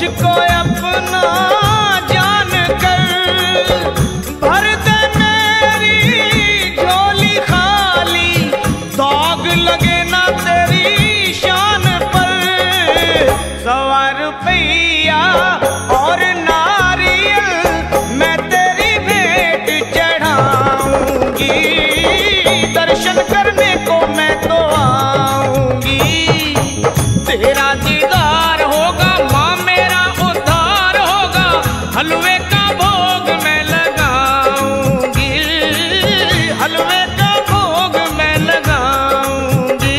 मुझको अपना जान कर, भर दे मेरी झोली खाली, दाग लगे ना तेरी शान पर। 100 रुपया और नारियल मैं तेरी भेंट चढ़ाऊंगी, दर्शन करने को मैं तो आऊंगी। तेरा दीदार होगा माँ, मेरा उद्धार होगा, हलवे का भोग मैं लगाऊंगी, हलवे का भोग मैं लगाऊंगी।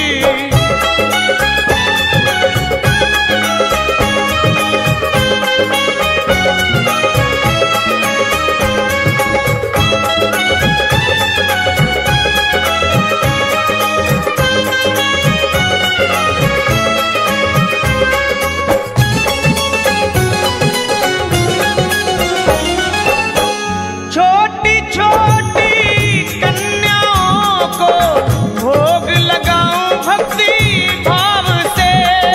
छोटी छोटी कन्याओं को भोग लगाऊं भक्ति भाव से,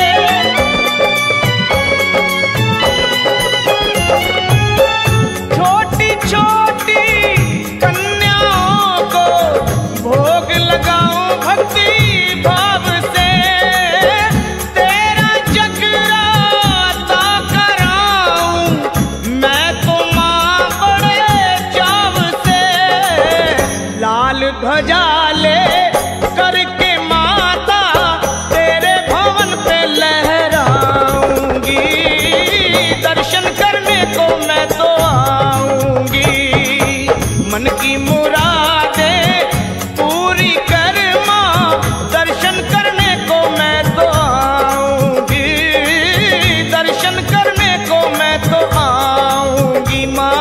छोटी छोटी कन्याओं को भोग लगाऊं भक्ति भाव से। तेरा जगराता कराऊं मैं तो माँ बड़े चाव से, लाल ध्वजा ले करके माता तेरे भवन पे लहराऊंगी, दर्शन करने को मैं तो आऊंगी। मन की मुरादें पूरी कर माँ, दर्शन करने को मैं तो आऊंगी, दर्शन करने को मैं तो आऊंगी माँ।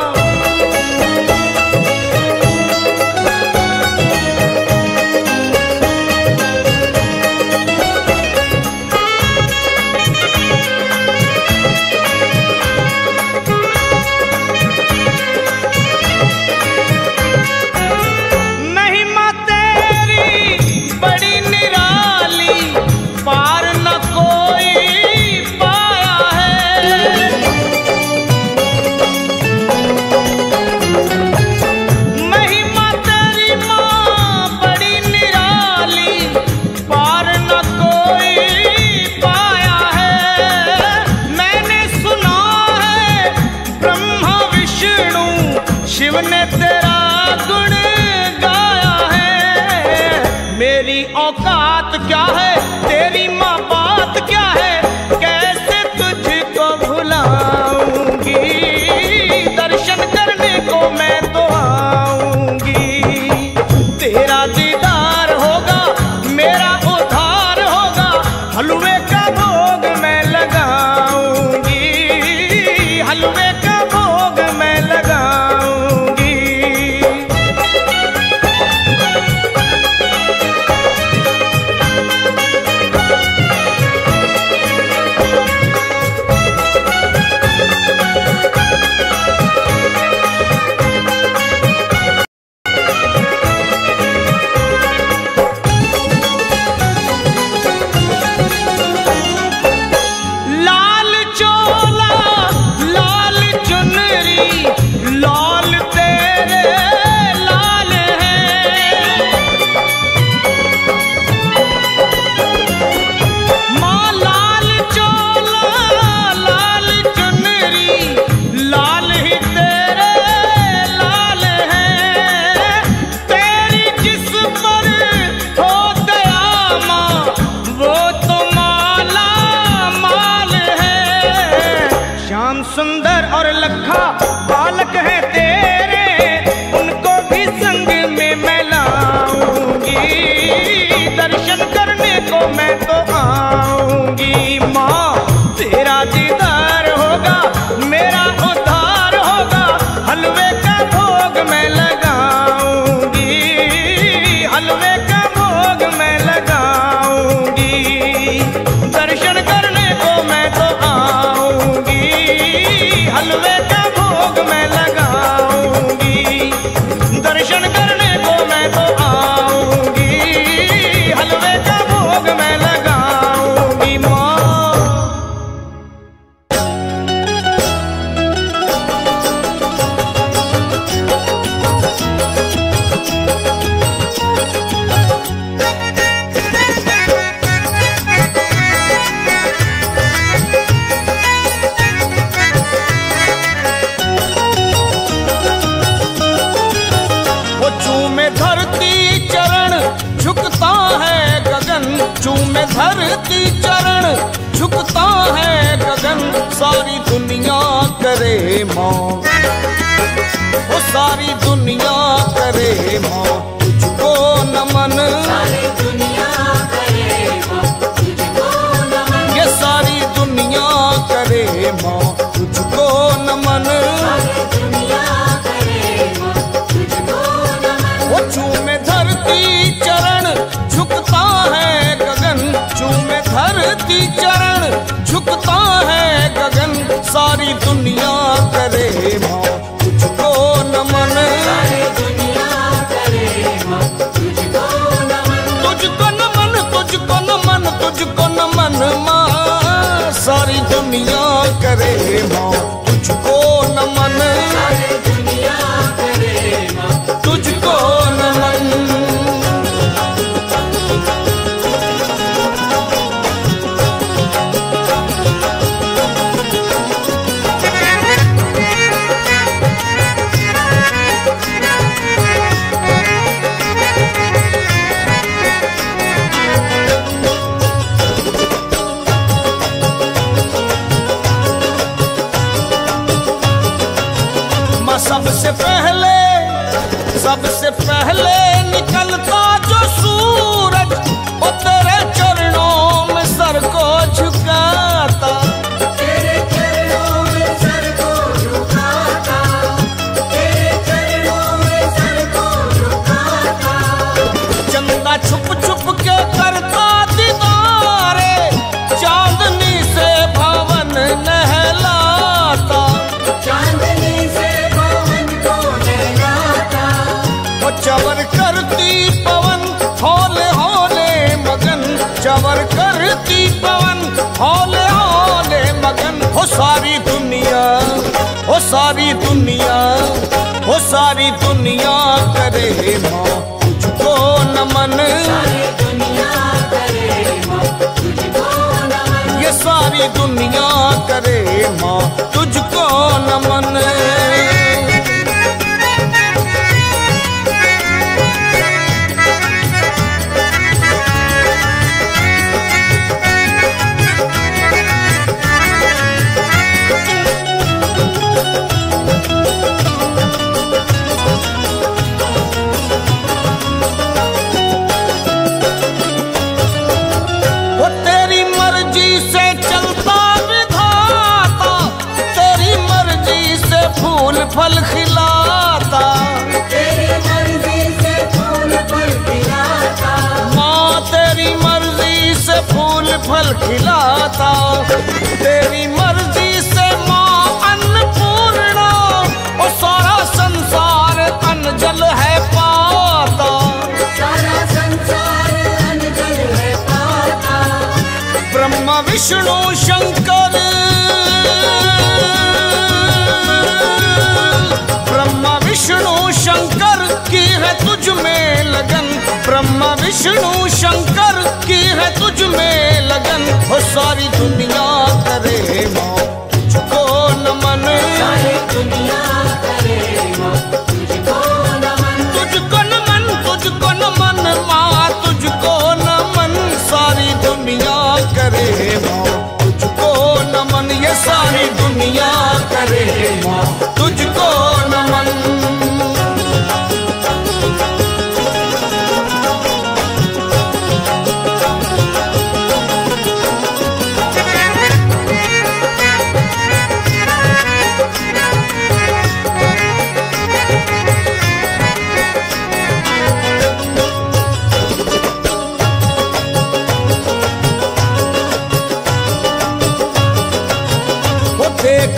महिमा तेरी बड़ी निराली, पार न कोई पाया है। महिमा तेरी माँ बड़ी निराली, पार न कोई पाया है। मैंने सुना है ब्रह्मा विष्णु शिव ने तेरा गुण गाया है। मेरी औकात क्या है, तेरी माँ बात क्या है, कैसे तुझको भुलाऊंगी, दर्शन करने को मैं तो आऊंगी। तेरा दीदार होगा, मेरा उद्धार होगा, हलवे का भोग मैं लगाऊंगी, हलवे का भोग मैं लगाऊंगी। लाल चोला लाल चुनरी लाल तेरे लाल है, माँ लाल चोला लाल चुनरी लाल ही तेरे लाल है। तेरी जिस पर हो दया माँ, वो तो माला माल है। श्याम सुंदर और लखा बालक है तेरे, उनको भी संग में मैं लाऊंगी, दर्शन करने को मैं तो आऊंगी। माँ तेरा दीदार होगा, मेरा उद्धार होगा, हलवे का भोग मैं लगाऊंगी, हलवे का भोग मैं लगाऊंगी, दर्शन करने को मैं तो आऊंगी, हलवे का भोग मैं लगा माँ, वो सारी दुनिया करे माँ तुझको नमन, सारी दुनिया करे माँ तुझको नमन, ये सारी दुनिया करे माँ तुझको नमन, सारी दुनिया करे माँ तुझको नमन, वो चूमे धरती चरण झुकता है गगन, चूमे धरती चरण झुकता है गगन, सारी दुनिया करे माँ तुझको नमन, सारी दुनिया करे माँ तुझको नमन, तुझको नमन, तुझको नमन, तुझको नमन माँ, सारी दुनिया करे माँ तुझको नमन, सारी दुनिया करे माँ तुझको नमन। सबसे पहले निकलता जो सूरज, वो तेरे चरणों में सर को झुकाता, तेरे चरणों में सर को झुकाता, तेरे चरणों में सर को झुकाता, चंदा छुप छुप के करता दीदारे, चांदनी से भवन नहलाता, चांदनी से भवन को नहलाता, वो चवर करती पवन हौले हौले मगन, चवर करती पवन हौले हौले मगन, हो सारी दुनिया, हो सारी दुनिया, हो सारी दुनिया करे माँ तुझको नमन, सारी दुनिया करे माँ तुझको नमन, ये सारी दुनिया करे माँ तुझको नमन। वो तेरी मर्जी से चलता विधाता, तेरी मर्जी से फूल फल खिलाता, तेरी मर्जी से फूल फल खिलाता, माँ तेरी मर्जी से फूल फल खिलाता, तेरी मर्जी से माँ अन्नपूर्णा, वो सारा संसार अन्न जल है पाता, सारा संसार अन्न जल है पाता, ब्रह्मा विष्णु शंकर, ब्रह्मा विष्णु शंकर की है तुझ में लगन, ब्रह्मा विष्णु शंकर की है तुझ में लगन, हो सारी दुनिया करे माँ तुझको नमन, सारी दुनिया करे माँ तुझको नमन, तुझको नमन, तुझको नमन माँ तुझको नमन, सारी दुनिया करे माँ तुझको नमन, ये सारी दुनिया करे माँ तुझको नमन। वो देख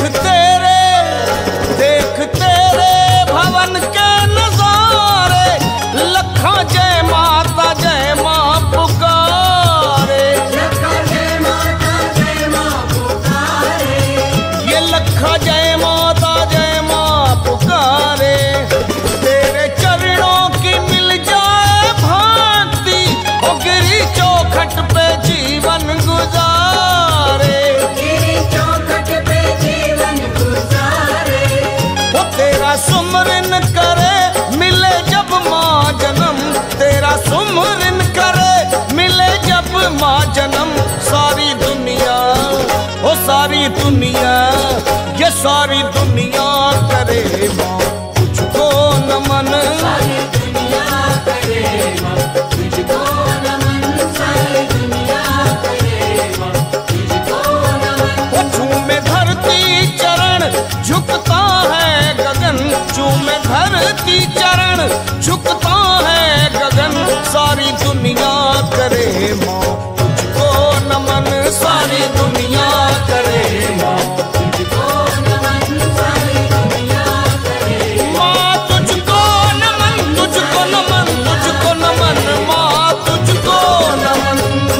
तेरे भवन के नजारे, लखा जय माँ पुकारे, लखा जय माता जय माँ पुकारे, ये लखा जय माँ पुकारे, तेरे चरणों की मिल जाए भक्ति, ओ गिरी चौखट पे जीवन गुजारे, गिरी चौखट पे जीवन गुजारे, वो तेरा सुमरन करे मिले जब माँ जन्म, तेरा सुमरन करे मिले जब माँ जन्म, सारी दुनिया, ओ सारी दुनिया ये सारी दुनिया करे माँ तुझको नमन। सारी दुनिया करे माँ तुझको नमन, सारी दुनिया करे माँ तुझको नमन। वो झूमे धरती चरण झुकता है गगन, झूमे धरती चरण झुकता है गगन। सारी दुनिया करे माँ तुझको नमन, सारी दुनिया करे माँ तुझको नमन, सारी दुनिया करे माँ तुझको नमन, तुझको नमन, तुझको नमन माँ तुझको नमन।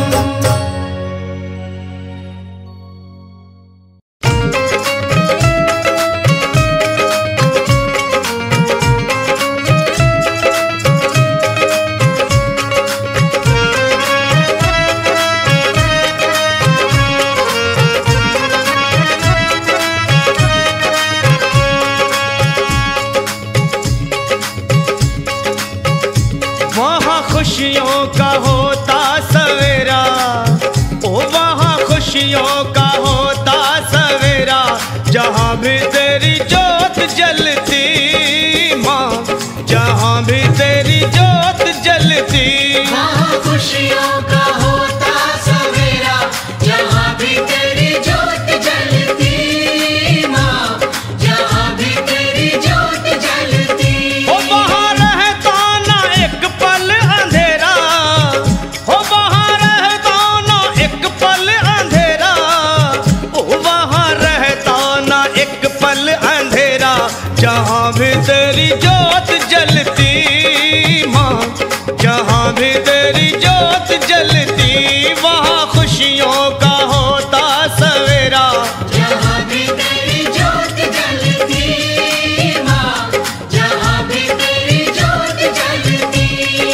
वहाँ खुशियों का होता सवेरा, ओ वहाँ खुशियों का होता सवेरा, जहाँ भी तेरी जोत जलती माँ, जहाँ भी तेरी जोत जलती। वहाँ खुशियों का होता सवेरा, जहाँ भी तेरी जोत जलती माँ, जहाँ भी तेरी जोत जलती। ओ वहाँ रहता ना एक पल अंधेरा, ओ वहाँ रहता ना एक पल अंधेरा, ओ वहाँ रहता ना एक पल अंधेरा, जहाँ भी तेरी जोत जलती माँ, जहाँ भी तेरी जोत जलती। वहाँ खुशियों का होता सवेरा, जहाँ भी तेरी जोत जलती माँ, जहाँ भी तेरी जोत जलती।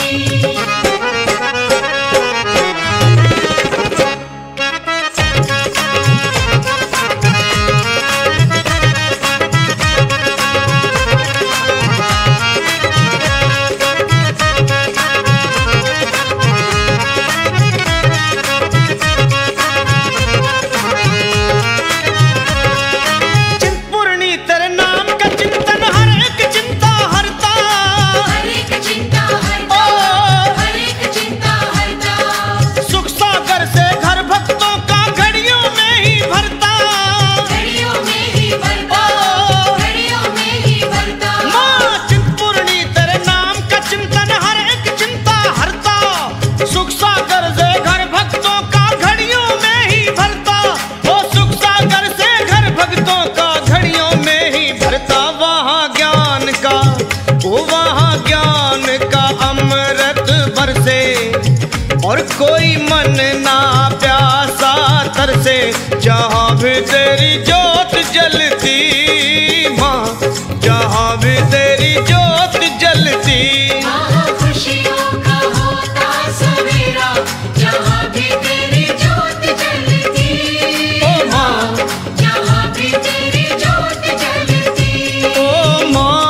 चिंतपूर्णी तेरे नाम का चिंतन हर एक चिंता हरता। हर एक चिंता हरता, हर एक चिंता हरता। सुख सागर से घर भक्तों का घड़ियों में ही भरता। घड़ियों में ही भरता, घड़ियों में ही भरता। माँ चिंतपूर्णी तेरे नाम का चिंतन हर एक चिंता हरता। सुख सागर से घर भक्तों का घड़ियों में ही भरता। ओ सुख सागर से घर भक्तों का घड़ियों में ही भरता। वहाँ ज्ञान का, ओ वहाँ ज्ञान का अमृत बरसे, और कोई मन ना प्यासा तरसे, जहाँ भी तेरी जोत जलती माँ, जहाँ भी तेरी जोत जलती। वहाँ खुशियों का होता सवेरा, जहाँ भी तेरी जोत जलती ओ माँ, जहाँ भी तेरी जोत जलती। ओ माँ।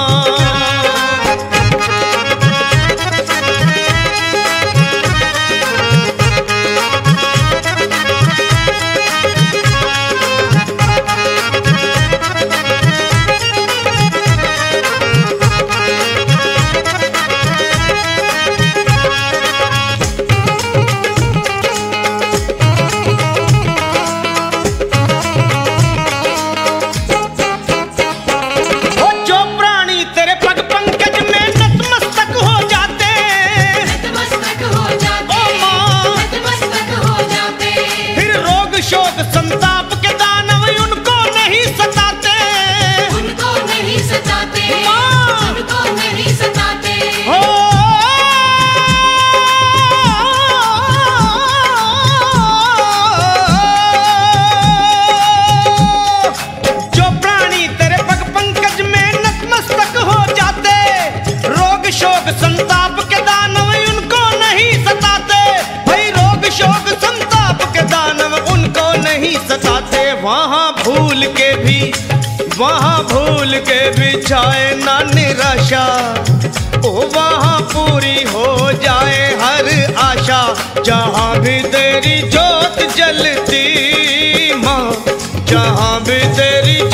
ओ जो प्राणी तेरे पग पंकज में नतमस्तक हो जाते, नतमस्तक हो जाते, ओ माँ। नतमस्तक हो जाते। फिर रोग शोक संताप के दानव उनको नहीं सताते। उनको नहीं सताते, माँ। उनको नहीं सताते। हो जो प्राणी तेरे पग पंकज में नतमस्तक हो जाते, रोग शोक संताप के दानव उनको नहीं सताते। भाई रोग शोक संताप के दानव उनको नहीं सताते। वहाँ भूल के भी, वहाँ भूल के भी जाए ना निराशा, ओ वहाँ पूरी हो जाए हर आशा, जहाँ भी तेरी जोत जलती माँ, जहाँ भी तेरी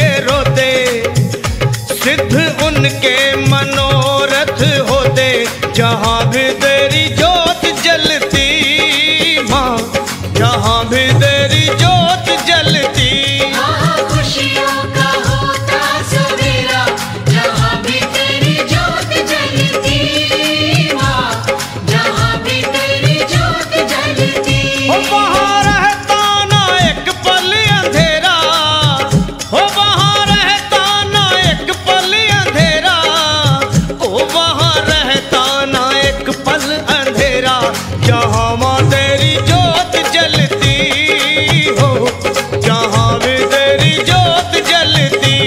रोते, सिद्ध उनके मनोरथ होते, जहाँ भी तेरी जोत जलती माँ, जहाँ भी तेरी जोत जलती। खुशियों का होता सवेरा, जहाँ भी तेरी जोत जलती माँ, जहाँ भी तेरी जोत जलती। वहाँ रहता ना एक पल अंधेरा, वहाँ रहता ना एक पल अंधेरा, वहाँ रहता ना एक पल अंधेरा, जहाँ माँ तेरी जोत जलती हो, जहाँ भी तेरी जोत जलती,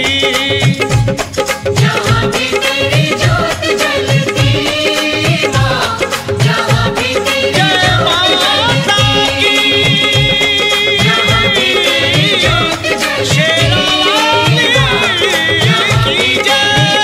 जहाँ भी तेरी जोत जलती माँ, जहाँ भी तेरी जय जोत माता जलती, की, जहाँ भी तेरी जोत जलती शेरा वाली की जय।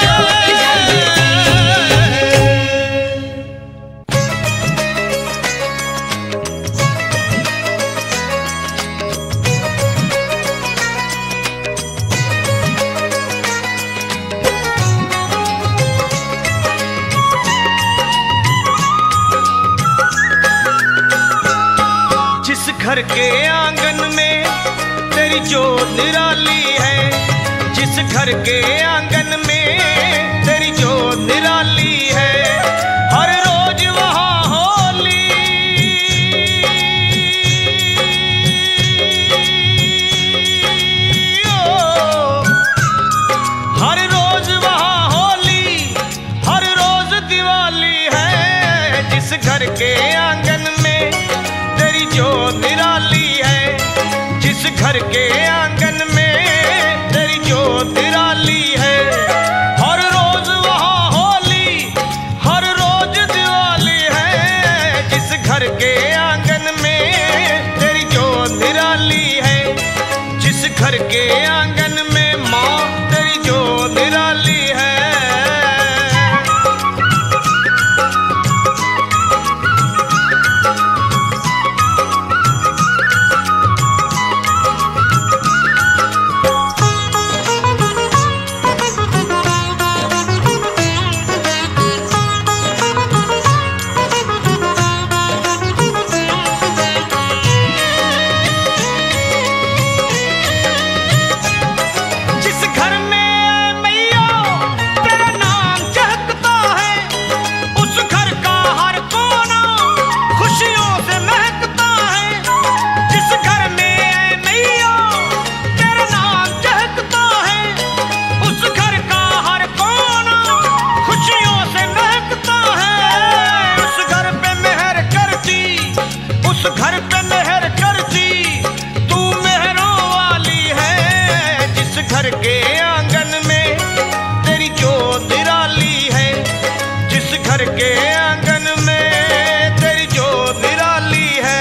जिस घर के आंगन में तेरी जोत निराली है, जिस घर के आंगन में तेरी जोत निराली है, हर रोज वहाँ होली, ओ, हर रोज वहाँ होली, हर रोज दिवाली है, जिस घर के आंगन में तेरी जोत निराली है, जिस घर के आंगन में तेरी जोत निराली है, हर रोज वहाँ होली, हर रोज दिवाली है, जिस घर के आंगन में तेरी जोत निराली है, जिस घर के आंगन में माँ तेरी जोत निराली है। जिस घर में मैया तेरा नाम चहकता है, उस घर का हर कोना खुशियों से महकता है। जिस घर में मैया तेरा नाम चहकता है, उस घर का हर कोना खुशियों से महकता है। उस घर पे मेहर करती, उस घर पे मेहर करती, तू मेहरों वाली है। जिस घर के आंगन में तेरी जोत निराली है, जिस घर के आंगन में तेरी जोत निराली है।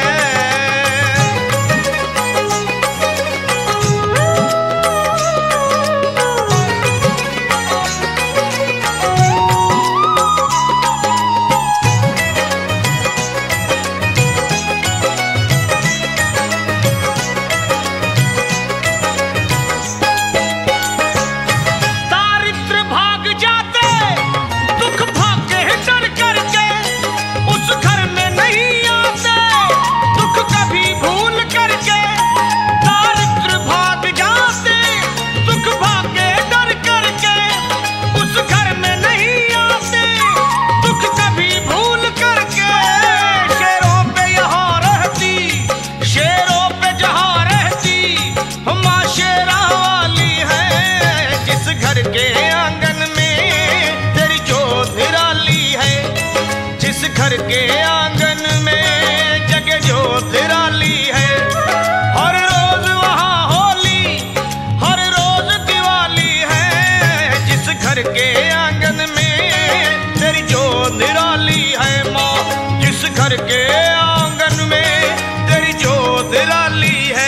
दारिद्र भाग जाते, दुख भागे डर करके, उस घर में नहीं आते, दुख कभी भूल करके। दारिद्र भाग जाते, दुख भागे डर करके, उस घर में नहीं आते, दुख कभी भूल करके। शेरों पे यहाँ रहती, शेरों पे जहाँ रहती, माँ शेरा वाली है। जिस घर के आंगन में तेरी जोत निराली है, जिस घर के आंगन में जगह जोत निराली है, हर रोज वहाँ होली, हर रोज दिवाली है। जिस घर के आंगन में तेरी जोत निराली है माँ, जिस घर के आंगन में तेरी जोत निराली है।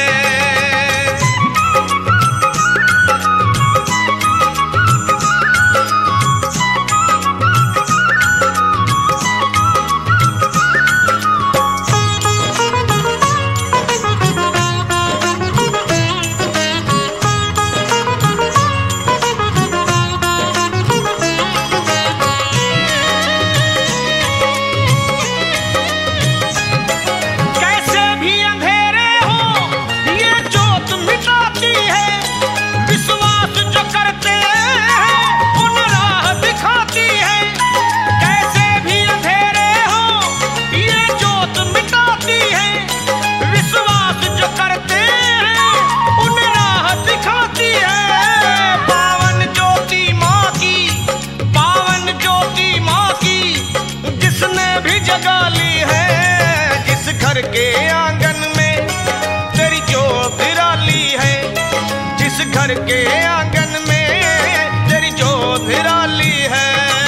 घर के आंगन में तेरी जोत निराली है।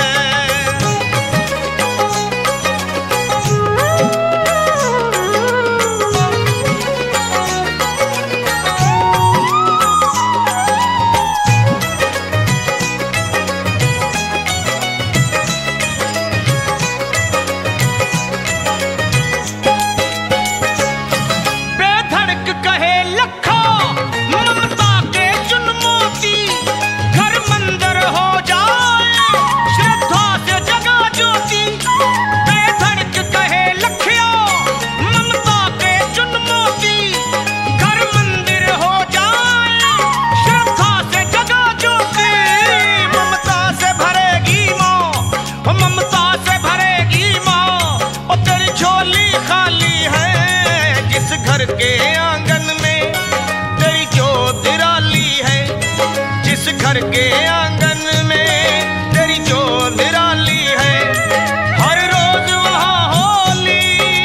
घर के आंगन में तेरी जोत निराली है, जिस घर के आंगन में तेरी जोत निराली है। हर रोज वहाँ होली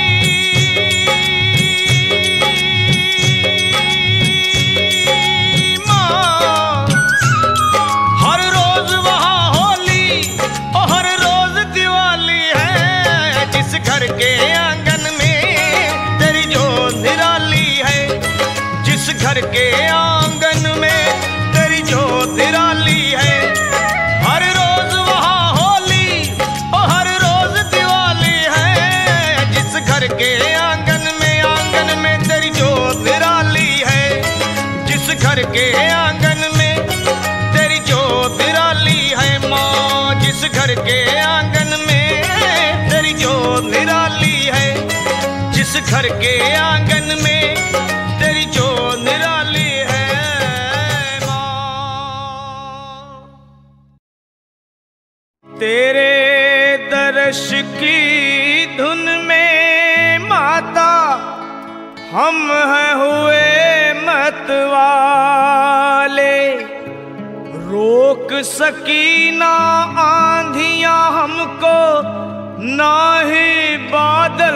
माँ, हर रोज वहाँ होली और हर रोज दिवाली है। जिस घर के आंगन में तेरी जोत निराली है, जिस घर के आंगन में तेरी जोत निराली है। हर रोज वहाँ होली और हर रोज दिवाली है। जिस घर के आंगन में तेरी जोत निराली है, जिस घर के आंगन में तेरी जोत निराली है। माँ, जिस घर के आंगन में तेरी जोत निराली है, जिस घर के आंगन में तेरी जोत निराली है। माँ, तेरे दर्श की धुन में माता हम हैं हुए मतवाले। रोक सकी ना आंधियां हमको, ना ही बादल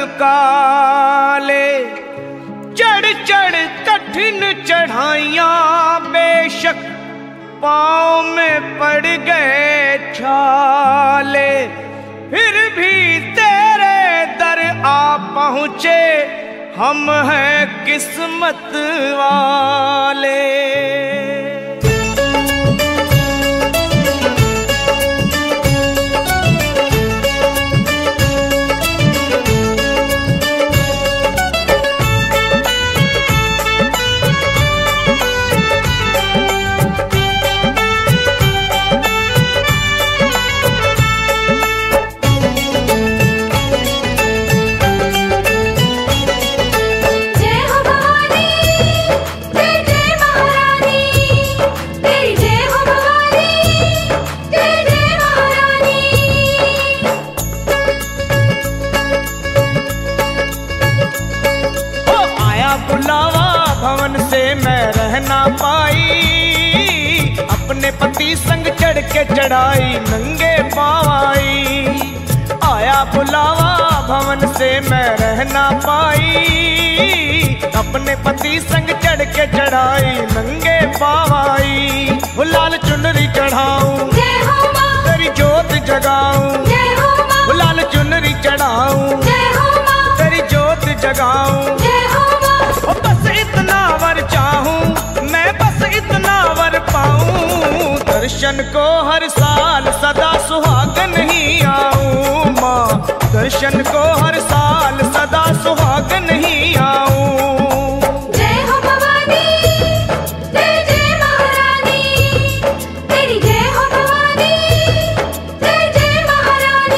काले। चढ़ चढ़ कठिन चढ़ाइयाँ बेशक पाँव में पड़ गए छाले, फिर भी तेरे दर आ पहुँचे हम हैं किस्मत वाले। पाई अपने पति संग चढ़ के चढ़ाई नंगे पाँव आई। आया बुलावा भवन से मैं रह ना पाई, अपने पति संग चढ़ के चढ़ाई नंगे पाँव आई। वो लाल चुनरी चढ़ाऊं तेरी जोत जगाऊं, वो लाल चुनरी चढ़ाऊं तेरी जोत जगाऊं। बस इतना वर चाहूं मैं, बस इतना वर पाऊं, दर्शन को हर साल सदा सुहागन ही आऊं। माँ, दर्शन को हर साल सदा सुहागन ही आऊं। जय हो भवानी, जय जय महारानी, तेरी जय हो भवानी, जय जय महारानी।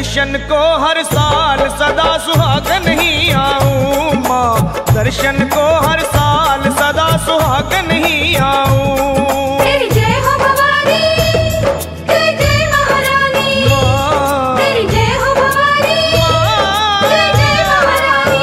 दर्शन को हर साल सदा सुहागन ही आऊं माँ, दर्शन को हर साल सदा सुहागन ही आऊं। तेरी जय हो भवानी, जय जय महारानी, तेरी जय हो भवानी, जय जय महारानी।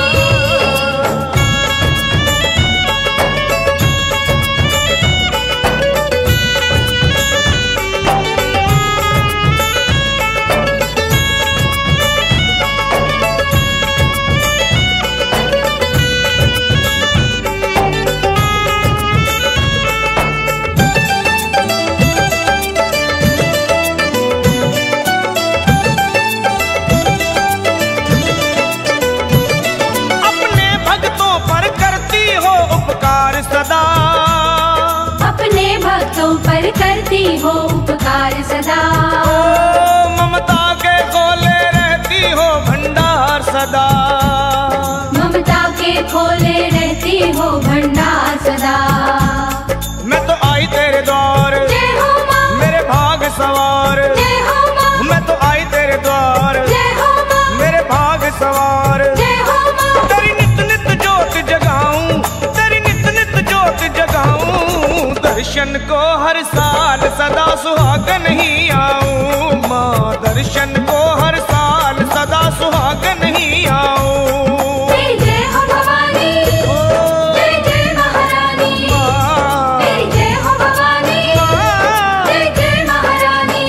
सदा अपने भक्तों पर करती हो उपकार सदा, ओ ममता के खोले रहती हो भंडार सदा, ममता के खोले रहती हो भंडार सदा। मैं तो आई तेरे द्वार, जय हो माँ, मेरे भाग सवार, जय हो माँ, मैं तो आई तेरे द्वार, जय हो माँ, मेरे भाग सवार। जय हो माँ, तेरी नित नित जोत जगाऊं, तेरी नित नित जोत जगाऊं, दर्शन को हर साल सदा सुहागन ही आऊं माँ, दर्शन को हर साल सदा सुहागन ही आऊं। तेरी जय हो भवानी, जय जय महारानी, तेरी जय हो भवानी, जय जय महारानी।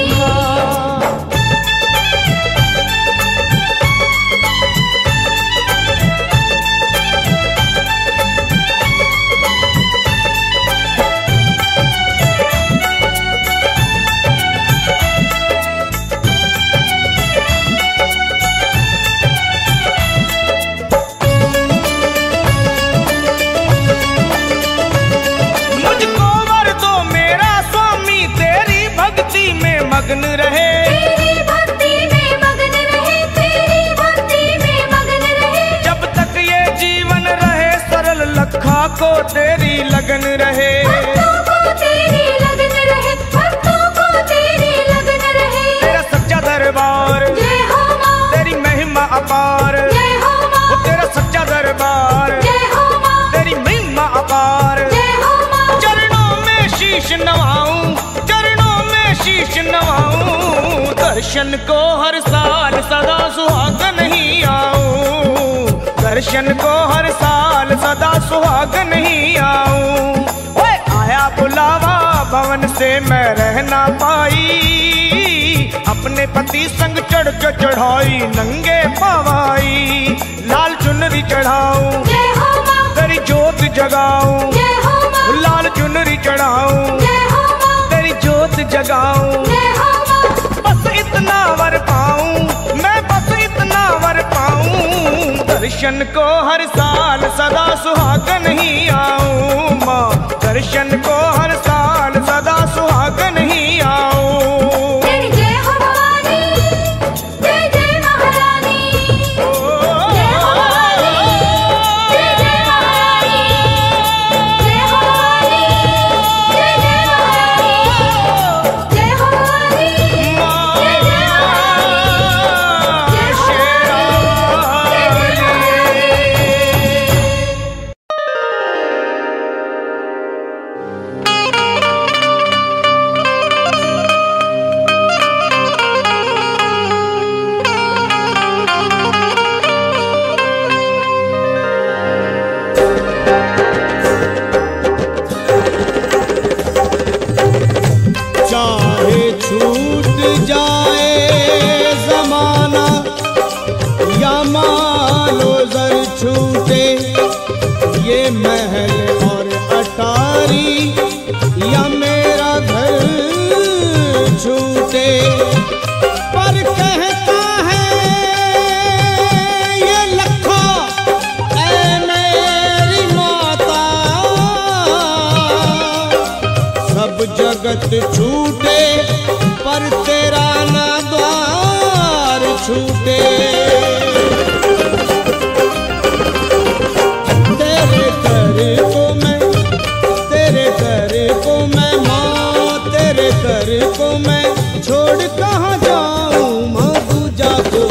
मगन रहे तेरी भक्ति में मगन रहे, तेरी भक्ति में मगन रहे, जब तक ये जीवन रहे सरल लखा को तेरी लगन रहे, भक्तों को तेरी लगन रहे, भक्तों को तेरी लगन रहे। तेरा सच्चा दरबार, जय हो माँ, तेरी महिमा अपार, जय हो माँ, वो तेरा सच्चा दरबार, जय हो माँ, तेरी महिमा अपार। जय हो माँ, चरणों में शीश नवाऊं, चरणों में शीश नवाऊं, दर्शन को हर साल सदा सुहागन ही आऊं, दर्शन को हर साल सदा सुहागन ही आऊं। ओए आया बुलावा भवन से मैं रह ना पाई, अपने पति संग चढ़ के चढ़ाई नंगे पवाई, लाल चुनरी चढ़ाऊं, जय हो माँ, तेरी जोत जगाऊं, जय हो माँ, लाल चुनरी चढ़ाऊं, जय हो माँ, तेरी जोत जगाऊं। जय हो माँ, बस इतना वर पाऊं मैं, बस इतना वर पाऊं, दर्शन को हर साल सदा सुहागन ही आऊं माँ, दर्शन को हर साल सदा सुहागन ही आऊं। तेरी जय हो भवानी, जय जय महारानी, जय हो भवानी, जय जय महारानी, जय हो भवानी, जय जय महारानी, जय हो भवानी, जय जय चाहे छूट जाए जमाना या मालो जर छूटे, ये महल और अटारी या मेरा घर छूटे, पर कहता है ये लखा ऐ मेरी माता, सब जगत छूटे पर तेरा ना द्वार छूटे। तेरे घर को मैं, तेरे घर को मैं माँ, तेरे घर को मैं छोड़ कहाँ जाऊँ माँ, दूजा को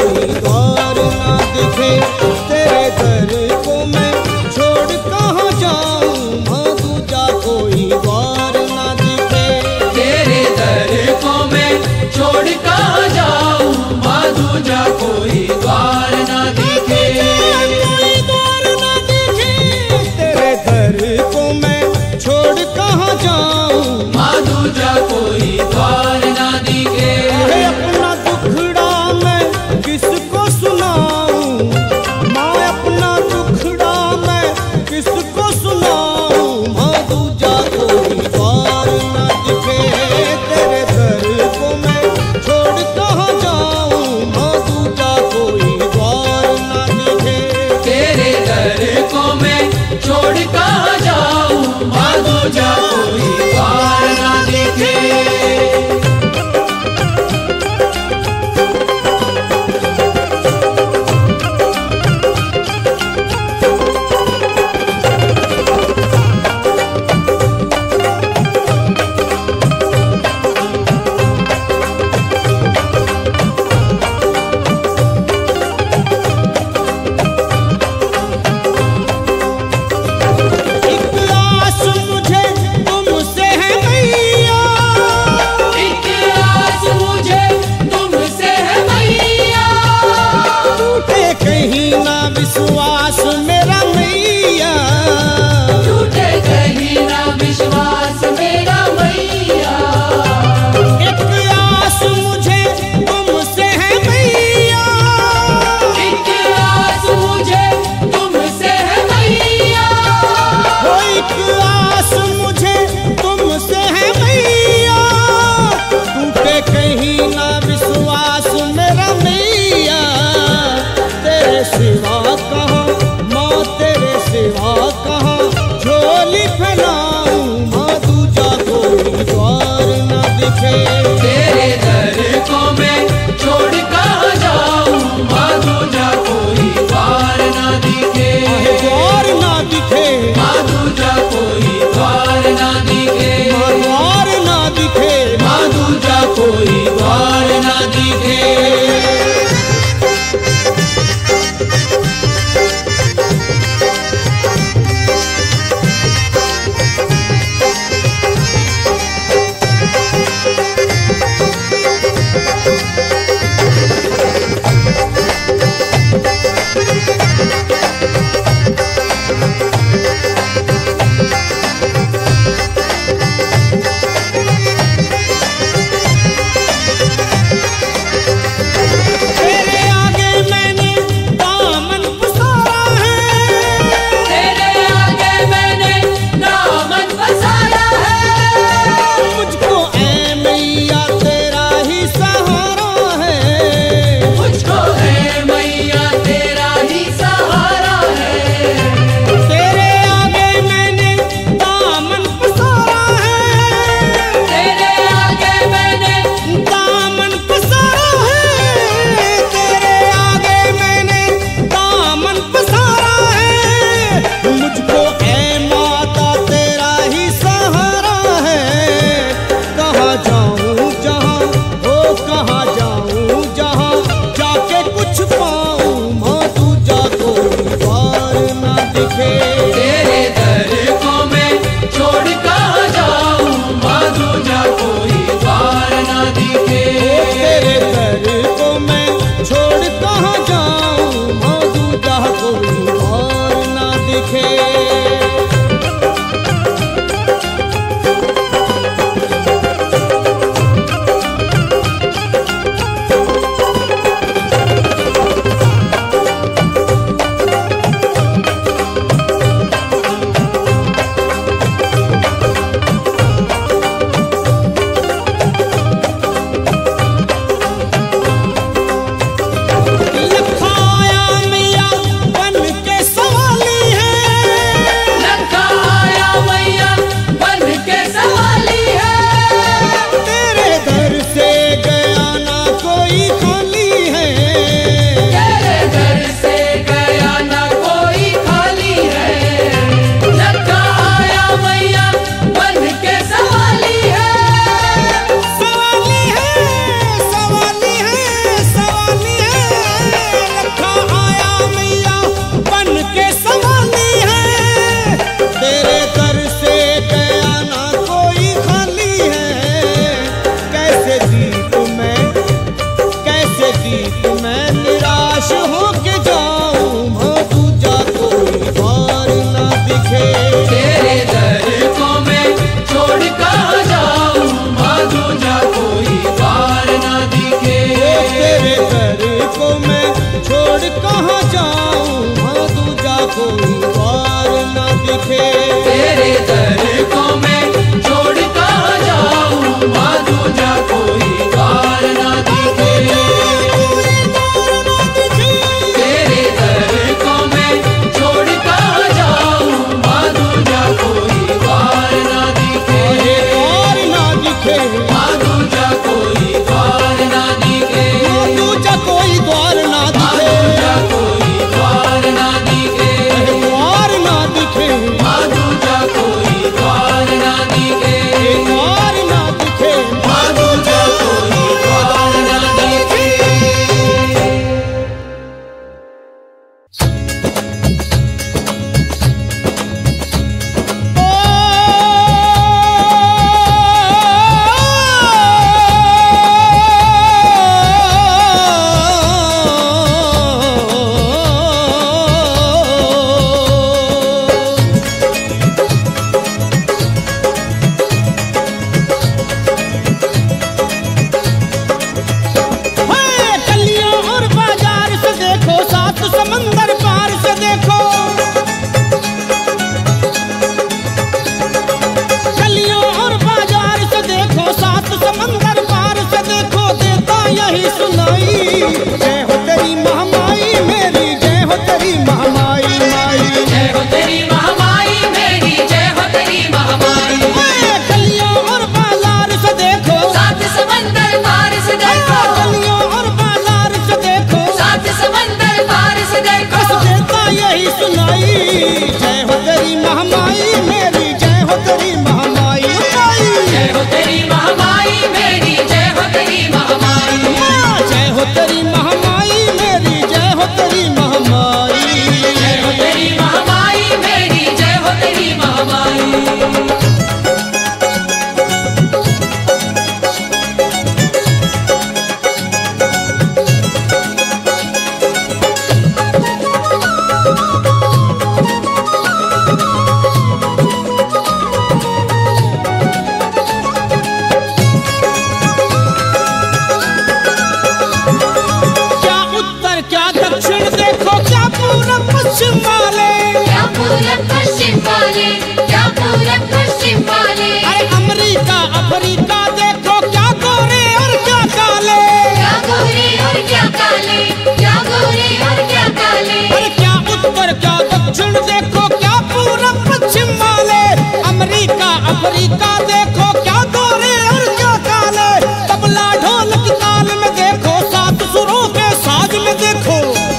पूरब पश्चिम वाले। अरे अमेरिका अफ्रीका देखो क्या गोरे और क्या काले। क्या गोरे और क्या काले, क्या गोरे और क्या काले। अरे क्या उत्तर क्या दक्षिण देखो क्या पूरब पश्चिम वाले। अमेरिका अफ्रीका देखो क्या गोरे और क्या काले। तबला ढोल की ताल में देखो, सात सुरों के साज में देखो।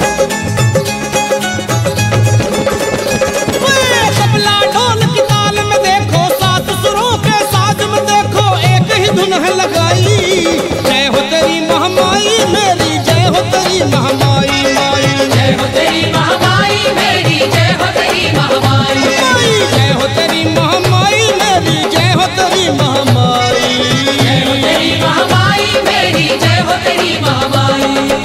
तबला ढोल की ताल में देखो, सात सुरों के साज में देखो। एक ही धुन है लगाई, जय हो तेरी महामाई मेरी, जय हो तेरी महामाई माई। जय हो तेरी महामाई मेरी, जय हो तेरी महामाई। जय हो तेरी महामाई मेरी, जय हो तेरी महामाई। जय हो तेरी महामाई मेरी, जय हो तेरी महामाई।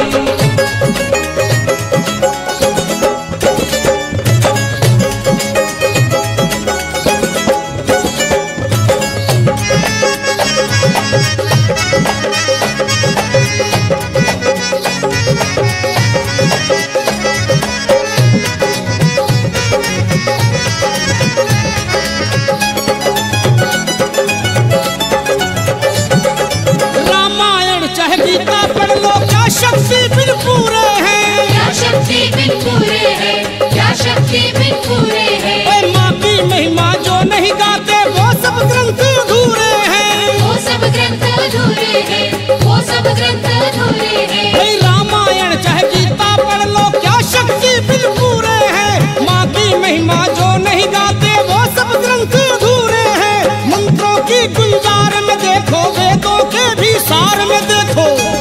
रामायण चाहे गीता पढ़ लो, क्या शक्ति बिन पूरे हैं। क्या शक्ति बिन पूरे है, क्या शक्ति बिन पूरे है। ओए माँ की महिमा जो नहीं गाते, वो सब ग्रंथ अधूरे हैं। वो सब ग्रंथ अधूरे हैं, वो सब ग्रंथ अधूरे हैं। भाई रामायण चाहे गीता पढ़ लो, क्या शक्ति बिन पूरे हैं। माँ की महिमा जो नहीं गाते, वो सब ग्रंथ अधूरे हैं। मंत्रों की गुंजार में देखो, वेदों के भी सार में देखो।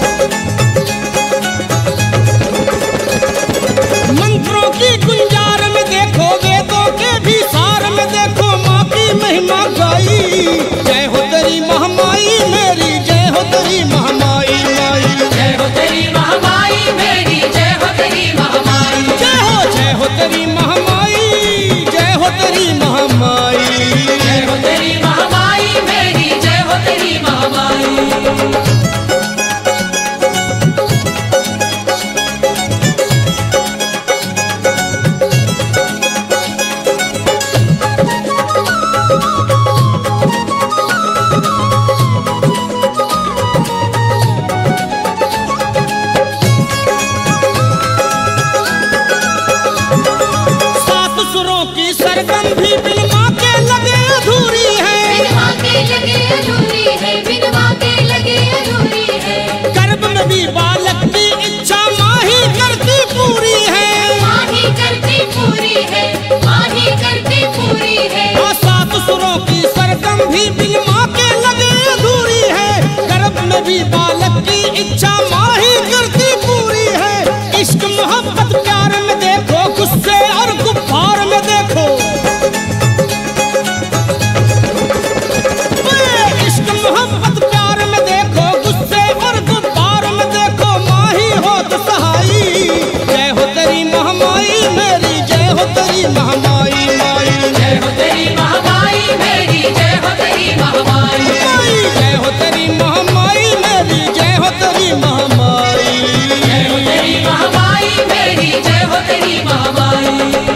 मंत्रों की गुंजार में देखो, वेदों के भी सार में देखो। माँ की महिमा गाई, जय हो तेरी महामाई मेरी, जय हो तेरी महामाई माई। जय हो तेरी महामाई मेरी, जय हो तेरी महामाई। जय हो तेरी महामाई, जय हो तेरी महामाई। जय हो तेरी महामाई मेरी, जय हो तेरी महामाई। सात सुरों की सरगम भी बिन माँ के लगे अधूरी है। बिन माँ के लगे अधूरी है, बिन माँ के लगे अधूरी है। गर्भ में भी बालक की इच्छा माँ ही करती पूरी है। माँ ही करती पूरी है, माँ ही करती पूरी है। और सात सुरों की सरगम भी बिन माँ के लगे अधूरी है। गर्भ में भी बालक की इच्छा माँ ही करती पूरी है। इश्क मोहब्बत प्यार में देखो, गुस्से और गुब्बार में देखो। इश्क मोहब्बत प्यार में देखो, गुस्से और गुब्बार में देखो। माँ ही हो तो सहाई, जय हो तेरी महामाई मेरी, जय हो तेरी महामाई माई। जय हो तेरी महामाई मेरी, जय हो तेरी महामाई। जय हो तेरी महामाई मेरी, जय हो तेरी महामाई। जय हो तेरी महामाई मेरी, जय हो तेरी महामाई।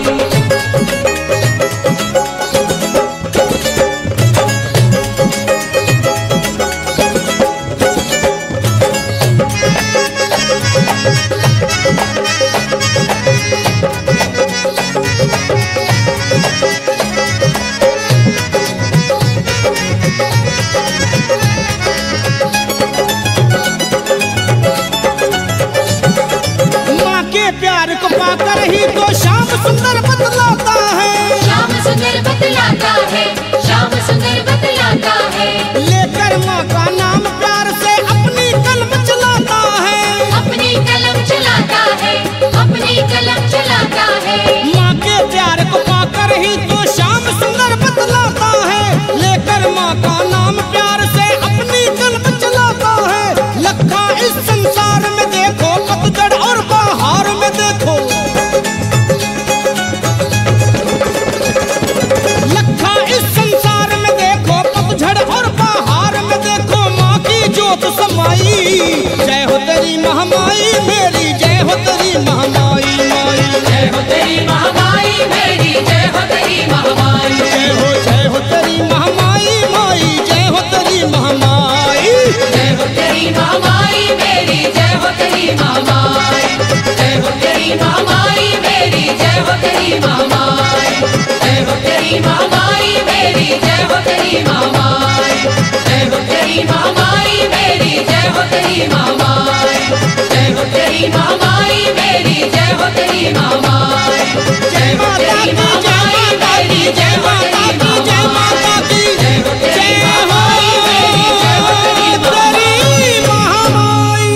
माँ के प्यार को पाकर ही तो श्याम सुंदर बतलाता है। श्याम सुंदर बतलाता है, श्याम सुंदर बतलाता है। लेकर माँ का नाम प्यार से अपनी कलम चलाता है। अपनी कलम चलाता है, अपनी कलम चलाता है। माँ के प्यार को पाकर ही तो श्याम सुंदर बतलाता है। लेकर माँ का नाम प्यार से अपनी कलम चलाता है। लखा इस संसार में देखो, पतझड़ और बहार में देखो। लखा इस संसार में देखो, पतझड़ और बहार में देखो। माँ की जोत समाई, जय हो तेरी महामाई मेरी, जय हो तेरी महामाई माई। जय हो तेरी महामाई मेरी, जय हो तेरी महामाई। जय हो मामाई मेरी जय हो तेरी मामाई, जय हो तेरी मामाई मेरी जय हो तेरी मामाई, जय हो तेरी मामाई मेरी जय हो तेरी मामाई, जय हो तेरी मामाई मेरी जय हो तेरी मामाई, जय हो तेरी मामाई मेरी जय हो तेरी मामाई, जय हो तेरी मामाई मेरी जय हो तेरी मामाई, जय हो तेरी मामाई मेरी जय हो तेरी मामाई।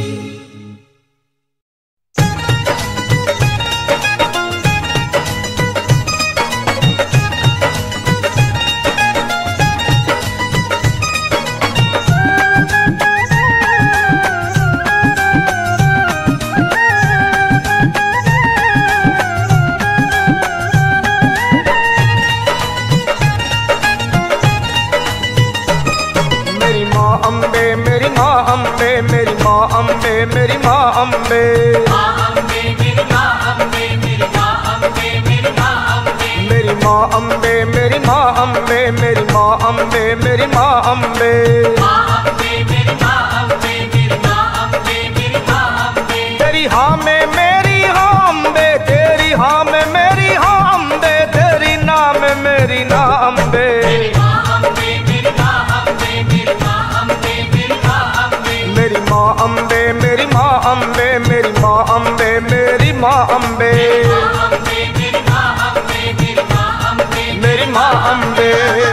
मेरी माँ अम्बे, मेरी माँ अम्बे, मेरी माँ अम्बे, मेरी माँ अम्बे, मेरी माँ अम्बे, मेरी माँ अम्बे, मेरी माँ अम्बे, मेरी माँ अम्बे, मेरी माँ अम्बे, मेरी माँ अम्बे, मेरी माँ अम्बे, मेरी माँ अम्बे, मेरी माँ अम्बे, तेरी हाँ में मेरी हाँ अम्बे, तेरी हाँ में मेरी हाँ अम्बे, तेरी नाम में मेरी ना अम्बे, मेरी माँ अम्बे, मेरी माँ अम्बे, मेरी माँ अम्बे, मेरी माँ अम्बे, मेरी माँ अम्बे, मेरी माँ अम्बे, मेरी माँ अम्बे, मेरी माँ अम्बे, मेरी माँ अम्बे, मेरी माँ अम्बे, मेरी माँ अम्बे।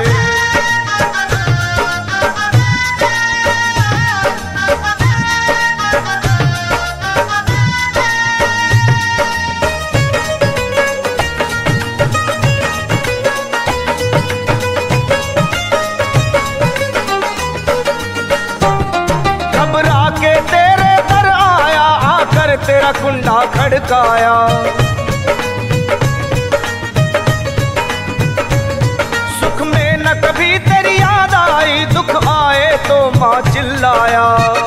घबरा के तेरे दर आया, आकर तेरा कुंडा खड़काया, सुख में न कभी तेरी याद आई, दुख आए तो माँ चिल्लाया,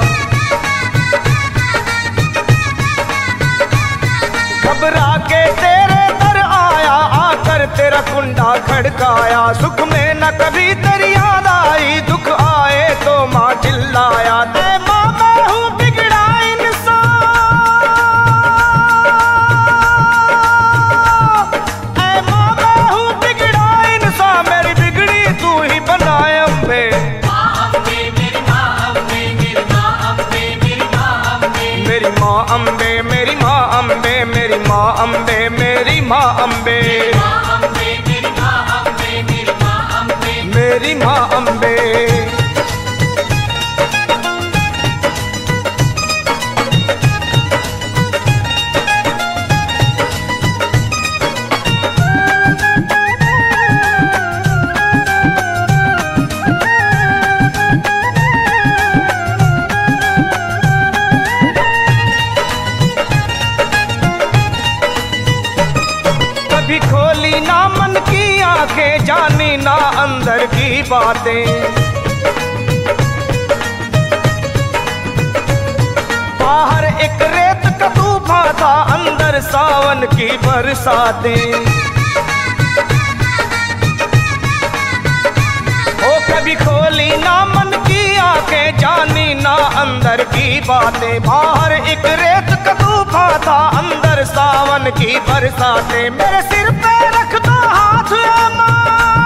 घबरा के तेरे दर आया, आकर तेरा कुंडा खड़काया, सुख में न कभी तेरी याद आई, दुख आए तो माँ चिल्लाया, ते माँ मैं हूँ बिगड़ा इंसान, ऐ माँ मैं हूँ बिगड़ा इंसान, मेरी बिगड़ी तू ही बनाए अम्बे, मेरी माँ अम्बे, मेरी माँ अम्बे, मेरी माँ अम्बे, मेरी माँ अम्बे, मेरी माँ अम्बे, मेरी माँ अम्बे, मेरी माँ अम्बे, मेरी माँ अम्बे, मेरी माँ अम्बे, मेरी माँ अम्बे। कभी खोली ना मन की आंखें, जानी ना अंदर की बातें, बाहर एक रेत का तूफान था, अंदर सावन की बरसातें, ओ कभी खोली ना मन की आंखें, जानी ना अंदर की बातें, बाहर एक रेत का तूफान था, अंदर सावन की बरसातें, मेरे सिर पे रख दो हाथ ऐ माँ,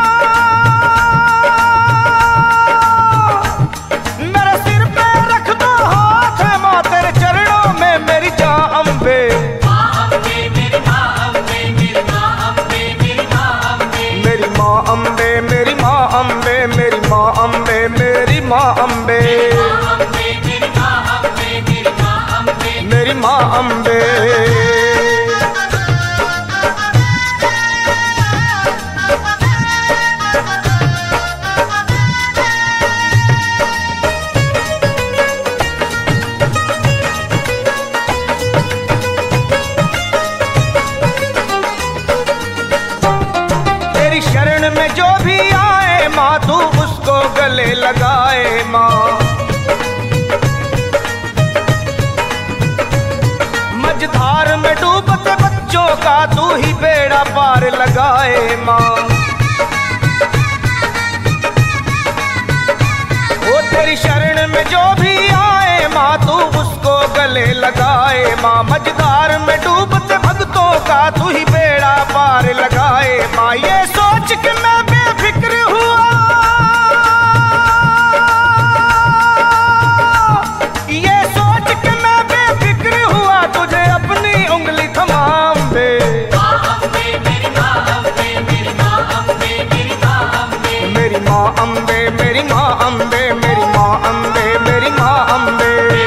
मेरे सिर पे रख दो हाथ ऐ माँ, तेरे चरणों में मेरी जान अम्बे, मेरी माँ अम्बे, मेरी माँ अम्बे, मेरी माँ अम्बे, मेरी माँ अम्बे, मेरी माँ अम्बे, मेरी माँ अम्बे, मेरी माँ अम्बे, मेरी माँ अम्बे, मेरी माँ अम्बे, मेरी माँ अम्बे। तेरी शरण में जो भी आए माँ, तू उसको गले लगाए माँ, मझधार में डूबते बच्चों का तू ही बेड़ा पार लगाए माँ, वो तेरी शरण में जो भी आए गले लगाए माँ मझधार में डूबते भक्तों का तू ही बेड़ा पार लगाए माँ ये सोच के मैं बेफिक्र हुआ ये सोच के मैं बेफिक्र हुआ तुझे अपनी उंगली थमाम दे मेरी माँ अम्बे मेरी माँ अम्बे मेरी माँ अम्बे मेरी माँ अम्बे मेरी माँ अम्बे मेरी माँ अम्बे मेरी माँ अम्बे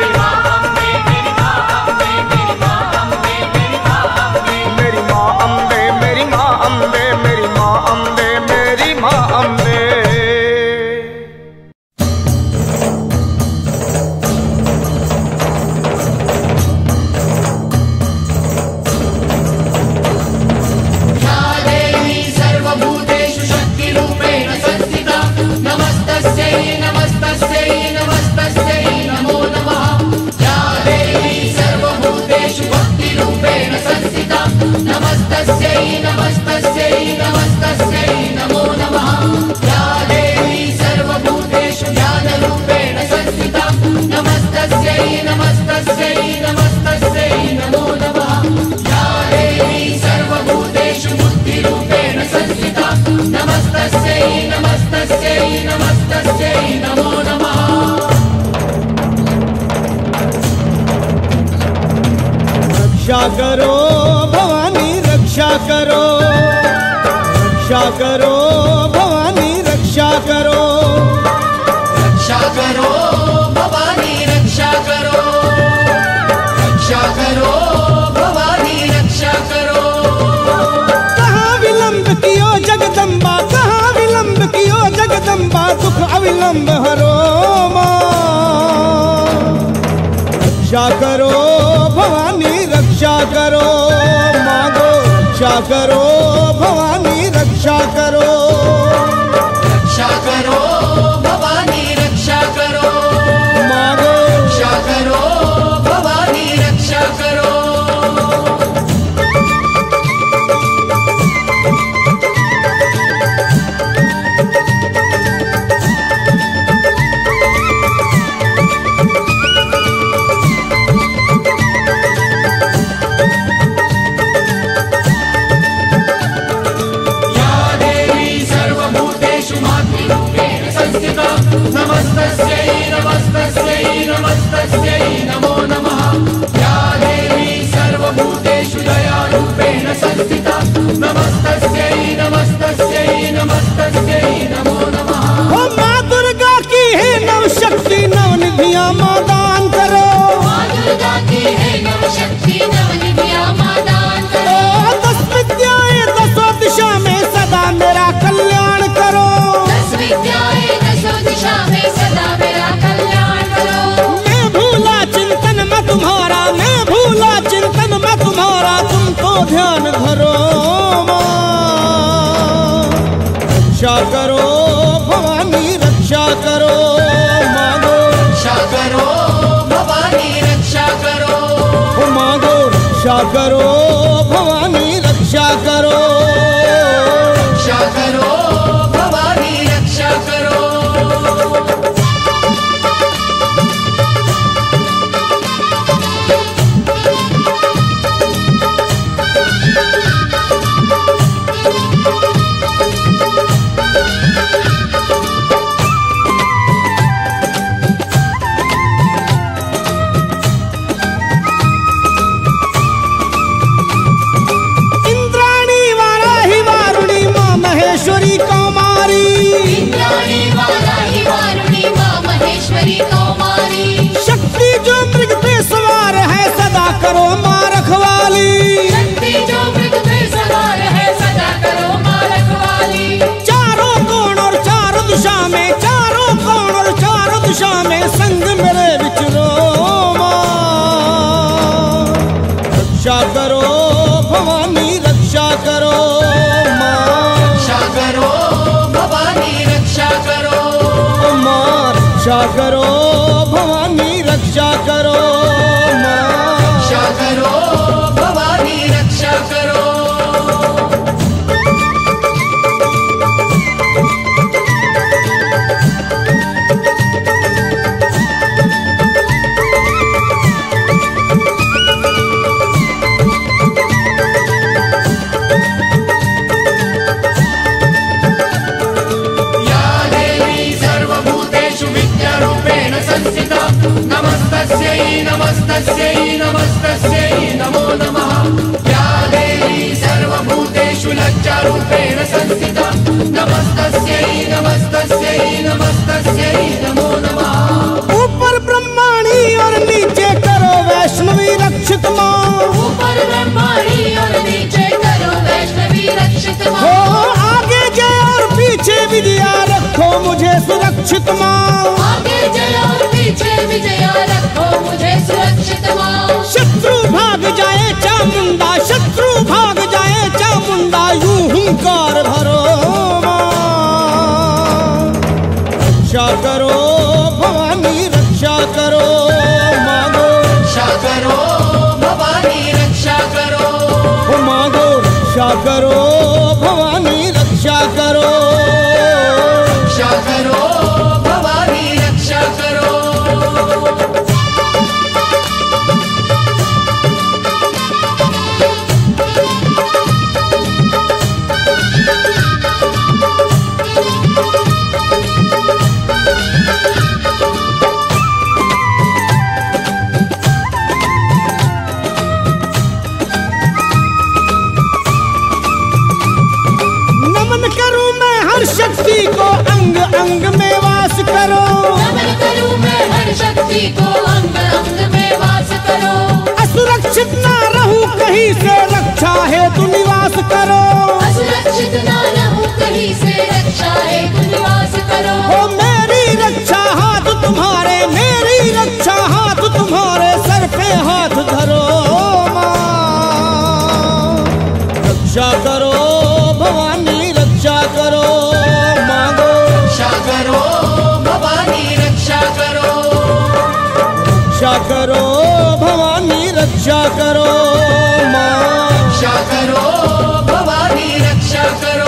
रक्षा करो भवानी रक्षा करो, रक्षा करो भवानी रक्षा करो, रक्षा करो भवानी रक्षा करो, रक्षा करो भवानी रक्षा करो। कहाँ विलंब कियो जगदम्बा, कहाँ विलंब कियो जगदम्बा, दुख अविलंब हरो माँ। रक्षा करो भवानी रक्षा करो, मांगो रक्षा करो भवानी रक्षा करो, रक्षा करो भवानी रक्षा करो, मांगो रक्षा करो भवानी रक्षा करो। नमस्तस्यै नमस्तस्यै नमस्तस्यै नमो नमः। या देवी सर्वभूतेषु दयारूपेण संस्थिता, नमस्तस्यै नमस्तस्यै नमस्तस्यै नमो नमः। ओ माँ दुर्गा की है नव शक्ति नव निधियां माँ दान करो, माँ दुर्गा की है नव शक्ति नव निधियां माँ दान करो। ओ 10 विद्याएं 10 दिशा में सदा मेरा कल्याण करो, 10 विद्याएं 10 दिशा में सदा मेरा कल्याण करो। मैं भूला चिंतन में तुम्हारा, मैं भूला चिंतन में तुम्हारा, तुमको ध्यान धरो माँ। रक्षा करो भवानी रक्षा करो, मांगो रक्षा करो भवानी रक्षा करो, मांगो रक्षा करो भवानी रक्षा करो, रक्षा करो भवानी रक्षा करो। इंद्राणी वाराही वारुणी माँ महेश्वरी कौमारी, इंद्राणी वाराही वारुणी माँ महेश्वरी कौमारी। शक्ति जो मृग पे सवार है सदा करो माँ रखवाली, शक्ति जो मृग पे सवार है सदा करो माँ रखवाली। चारों कोण और चारों दिशा में, चारों कोण और चारों दिशा में संग मेरे विचरो माँ। रक्षा करो भवानी रक्षा करो माँ, रक्षा करो भवानी रक्षा करो, माँ रक्षा करो भवानी रक्षा करो माँ। रक्षा करो भवानी रक्षा करो। सुरक्षित माँ। आगे जया पीछे विजया रखो मुझे सुरक्षित माँ। शत्रु भाग जाए चामुंडा, शत्रु भाग जाए चामुंडा, यूं हुंकार भरो माँ। रक्षा करो भवानी रक्षा करो मांगो, रक्षा करो भवानी रक्षा करो, मांगो रक्षा करो भवानी रक्षा करो, रक्षा करो भवानी रक्षा करो। नमन करूं मैं हर शक्ति को अंग अंग में वास करो, नमन करूं मैं हर शक्ति को अंग अंग में वास करो। असुरक्षित ना रहूं कहीं से रक्षा हेतु निवास करो, असुरक्षित ना रहूं कहीं से रक्षा हेतु निवास करो। ओ मेरी रक्षा हाथ तुम्हारे, मेरी रक्षा हाथ तुम्हारे, सर पे हाथ धरो माँ। रक्षा करो भवानी रक्षा करो मांगो, रक्षा करो भवानी रक्षा करो, रक्षा करो भवानी रक्षा करो माँ। रक्षा करो भवानी रक्षा करो।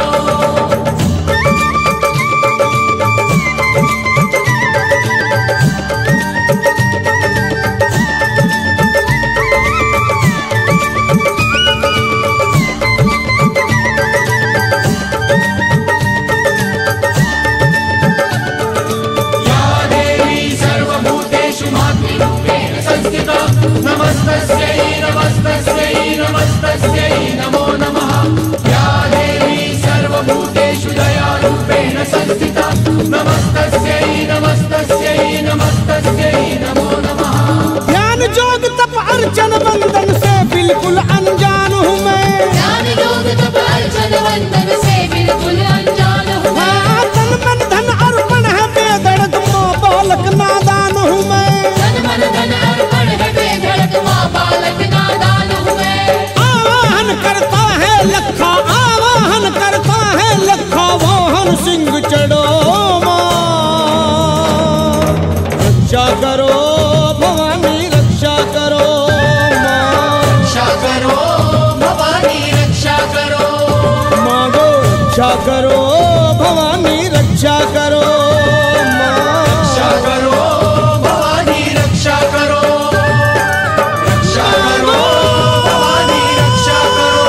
या देवी सर्वभूतेषु मातृरूपेण संस्थिता, नमस्तस्यै नमस्तस्यै नमस्तस्यै नमो नमः। या देवी सर्वभूतेषु दयारूपेण संस्थिता, नमस्तस्यै नमस्तस्यै नमस्तस्यै नमो नमः। ध्यान जोग तप अर्चन वंदन से बिल्कुल अनजान हूँ मैं, ज्ञान योग तप अर्चन वंदन से बिल्कुल अनजान हूँ मैं। हाँ, तन मन धन अर्पण है बेधड़क माँ, बालक नादान हूँ मैं। तन मन धन अर्पण है बेधड़क माँ, बालक नादान हूँ मैं। आवाहन करता है लखा, आवाहन करता है लखा, वाहन सिंह चढ़ो माँ। रक्षा करो भवानी रक्षा करो माँ, रक्षा करो भवानी रक्षा करो, मांगो रक्षा करो भवानी रक्षा करो माँ। रक्षा करो भवानी रक्षा करो, रक्षा करो भवानी रक्षा करो,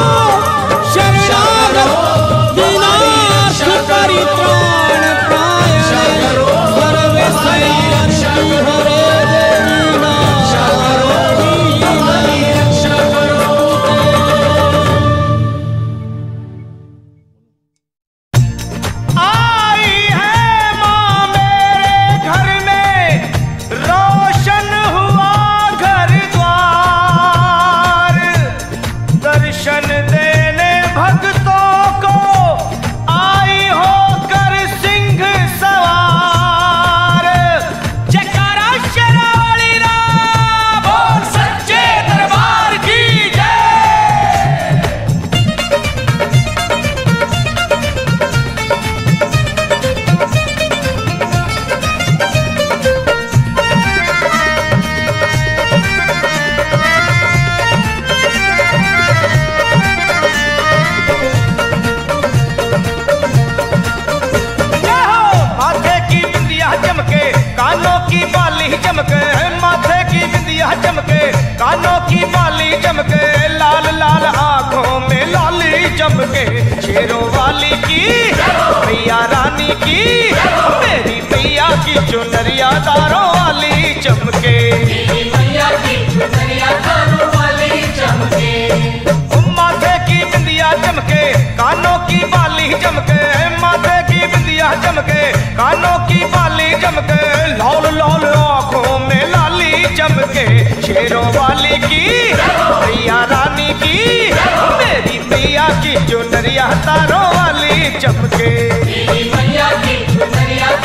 शरणागत दीनार्थ परित्राण प्रायण सर्वेश्वरार्ति हरे देवी रक्षा करो भवानी रक्षा करो। आई है माँ मेरे घर में, रोशन हुआ घर द्वार, दर्शन देने भक्तों को आई होकर सिंह सवार। जयकारा शेरावाली राम, बोल सच्चे दरबार की जय। माथे की बिंदिया चमके, कानों की बाली चमके, माथे की बिंदिया चमके, कानों की बाली चमके, लाल लाल आंखों में लाली चमके। शेरों वाली की मैया रानी की, मेरी मैया की चुनरिया दारों वाली चमके। मैया की चुनरिया दारों वाली चमके, माथे की बिंदिया चमके, कानों की बाली चमके, माथे की बिंदिया चमके, कानों की बाली चमके, लाल लाल आंखों में लाली चमके। शेरों वाली की मैया रानी की, मेरी मैया की चुनरिया तारों वाली चमके। मैया की चुनरिया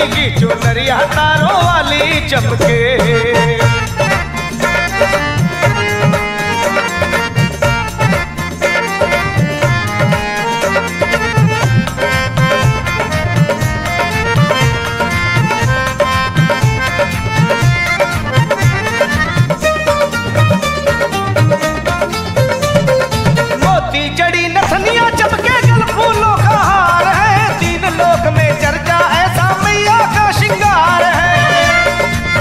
की चुनरिया तारों वाली चमके। जड़ी नथनिया चमके गल फूलों का हार है, तीन लोक में चर्चा ऐसा मैया का श्रृंगार है।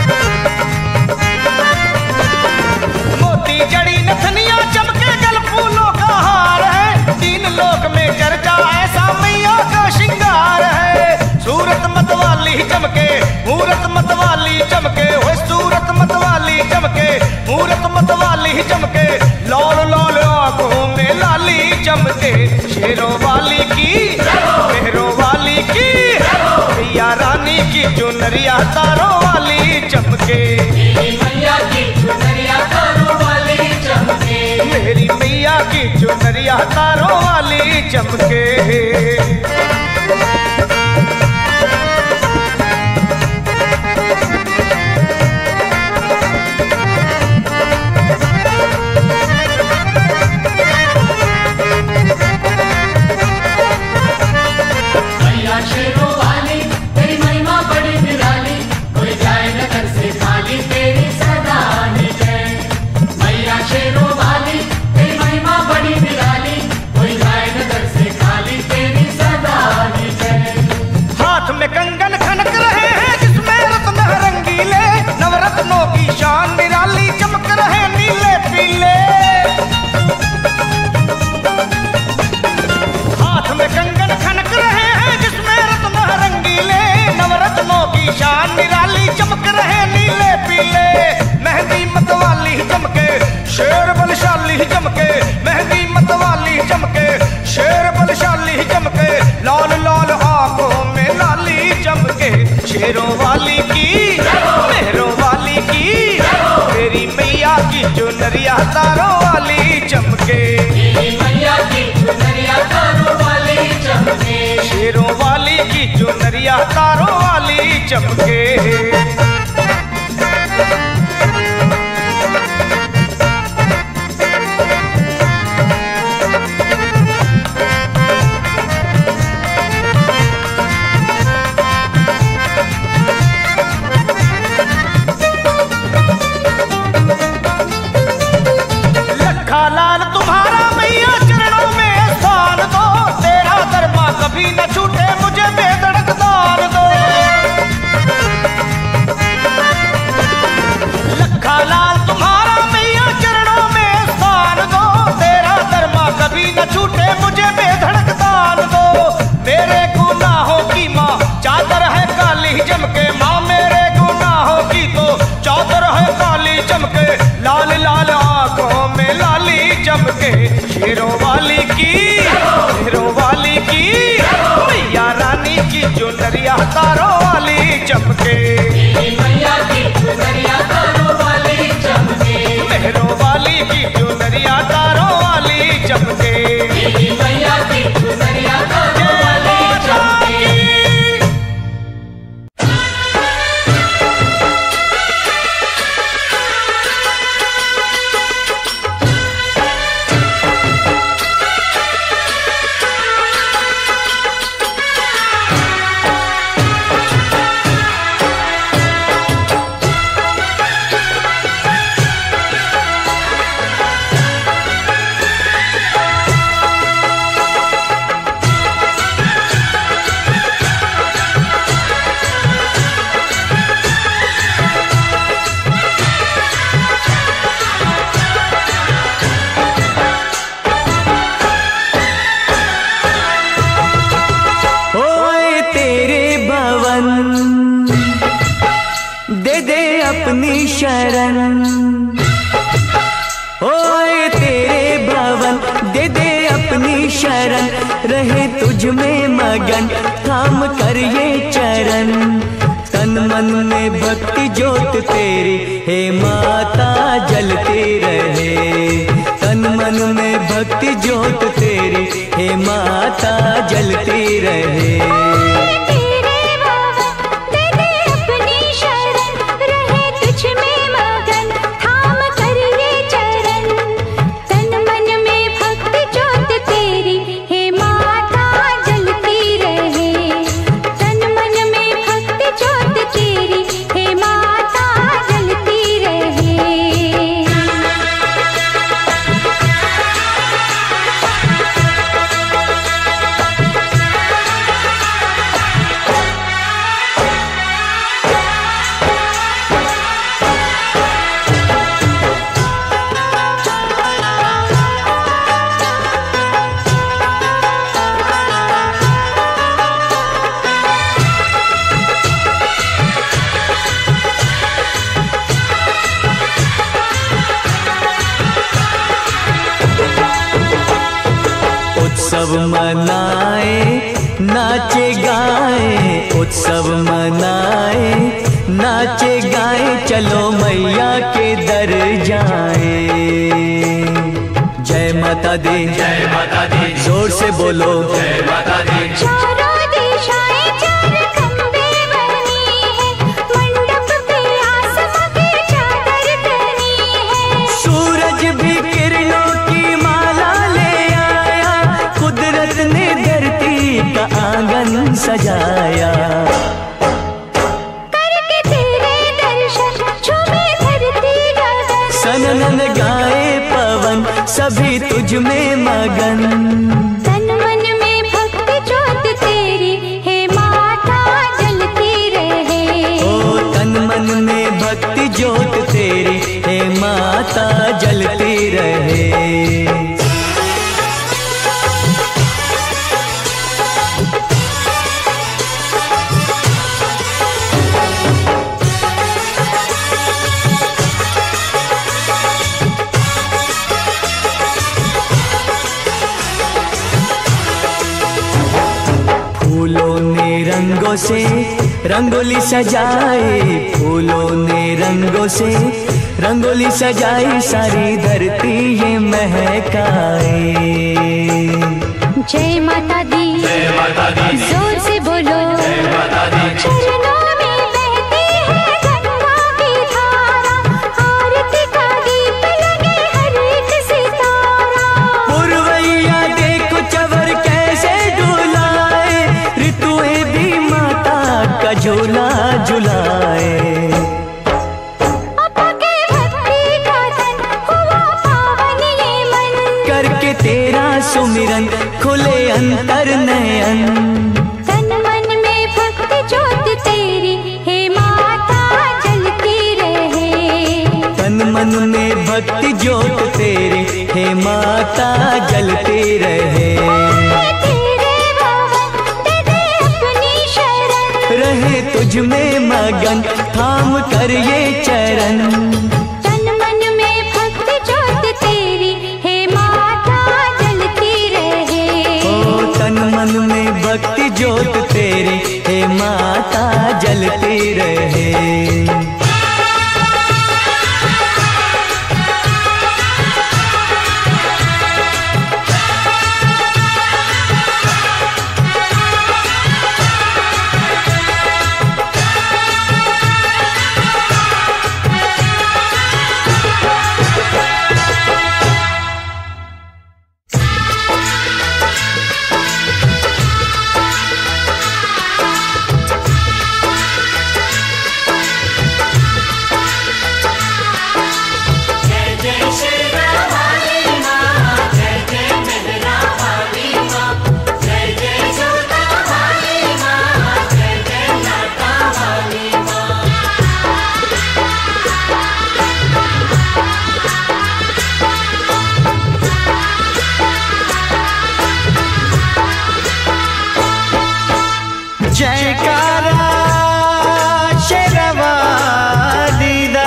मोती जड़ी नथनिया चमके गल फूलों का हार है, तीन लोक में चर्चा ऐसा मैया का श्रृंगार है। सूरत मतवाली चमके मूरत मतवाली चमके, वो सूरत मतवाली चमके मूरत मतवाली चमके, लाल लाल आंखों में लाली चमके। शेरों वाली की मेहरों वाली की मैया रानी की चुनरिया तारों वाली चमके। मेरी मैया की चुनरिया तारों वाली चमके। मेरी मैया की चुनरिया तारों वाली चमके। शेरों वाली तेरी महिमा बड़ी निराली, कोई जाए न घर से खाली तेरी सदा जय। मैया शेरों वाली तेरी महिमा बड़ी निराली, कोई जाए न घर से खाली तेरी सदा जय। हाथ में कंगन खनक रहे हैं जिसमें रत्न रंगीले, नवरत्नों की शान निराली चमक रहे नीले पीले। हाथ में कंगन खनक रहे हैं जिसमें रत्न रंगीले, नवरत्नों की शान निराली चमक रहे नीले पीले। मेहंदी मतवाली चमके शेर बलशाली चमके, मेहंदी मतवाली चमके शेर बलशाली चमके, लाल लाल आंखों में लाली चमके। शेरों वाली की मेहरों वाली की मेरी मैया की चुनरिया तारों वाली चमके। मेरी मैया की चुनरिया तारों वाली चमके। शेरों वाली की चुनरिया तारों वाली चमके। लखा लाल तुम्हारा मैया चरणों में स्थान दो, तेरा दरमा कभी न छूटे मुझे बेधड़क दान दो। लखा लाल तुम्हारा मैया चरणों में स्थान दो, तेरा दरमा कभी न छूटे मुझे बेधड़क दान दो। मेरे गुनाहों की माँ चादर है काली चमके, माँ मेरे गुनाहों की तो चादर है काली चमके, लाल लाल आंखों में लाली चमके। शेरों वाली की शेरों वाली की मैया रानी की चुनरिया तारों वाली चमके। मेरी मैया की चुनरिया तारों वाली चमके। मेहरों वाली की चुनरिया तारों वाली चमके। मेरी मैया की चुनरिया तारों वाली चमके। अपनी शरण, ओए तेरे भवन दे दे अपनी शरण, रहे तुझ में मगन थाम कर ये चरण। तन मन में भक्ति ज्योत तेरी हे माता जलती रहे, तन मन में भक्ति ज्योत तेरी हे माता जलती रहे। तेरे भवन उत्सव मनाए नाचे गाए, उत्सव मनाए नाचे गाए, चलो मैया के दर जाए। जय माता दी, जय माता दी, जोर से बोलो जय माता दी। चारों दिशाएं चार खंबे बनी है, मंडप पे आसमां की चादर तनी है। सूरज भी किरणों की माला ले आया, कुदरत ने धरती का आंगन सजाया। करके तेरे दर्शन झूमे धरती गगन, सनन गाए पवन सभी तुझ में मगन। तन मन में भक्ति ज्योत तेरी है माता जलती रहे। ओ तन मन में भक्ति ज्योत तेरी हे माता जलती रहे। फूलों ने रंगों से रंगोली सजाई, फूलों ने रंगों से रंगोली सजाई, सारी धरती ये महकाए। जय माता दी, जय माता दी, जोर से बोलो जय माता दी। चरणों में बहती है गंगा की धारा, आरती का दीप लगे हर एक सितारा। पुरवैया देखो चवर कैसे डुलाए, ऋतुएं भी माता का झूला झुलाए। अपा के भक्ति का धन हुआ पावन ये मन, करके तेरा सुमिरन खुले अंतर नयन। तन मन में भक्ति ज्योत तेरी है माता जलती रहे। तन मन में भक्ति ज्योत तेरी हे माता जलती रहे। तेरे भवन दे दे अपनी शरण, रहे तुझ में मगन थाम कर ये चरण। तन मन में भक्ति ज्योत तेरी है माता जलती रहे। ओ तन मन में भक्ति ज्योत तेरी हे माता जलती रहे। जयकारा शेरवाली दा,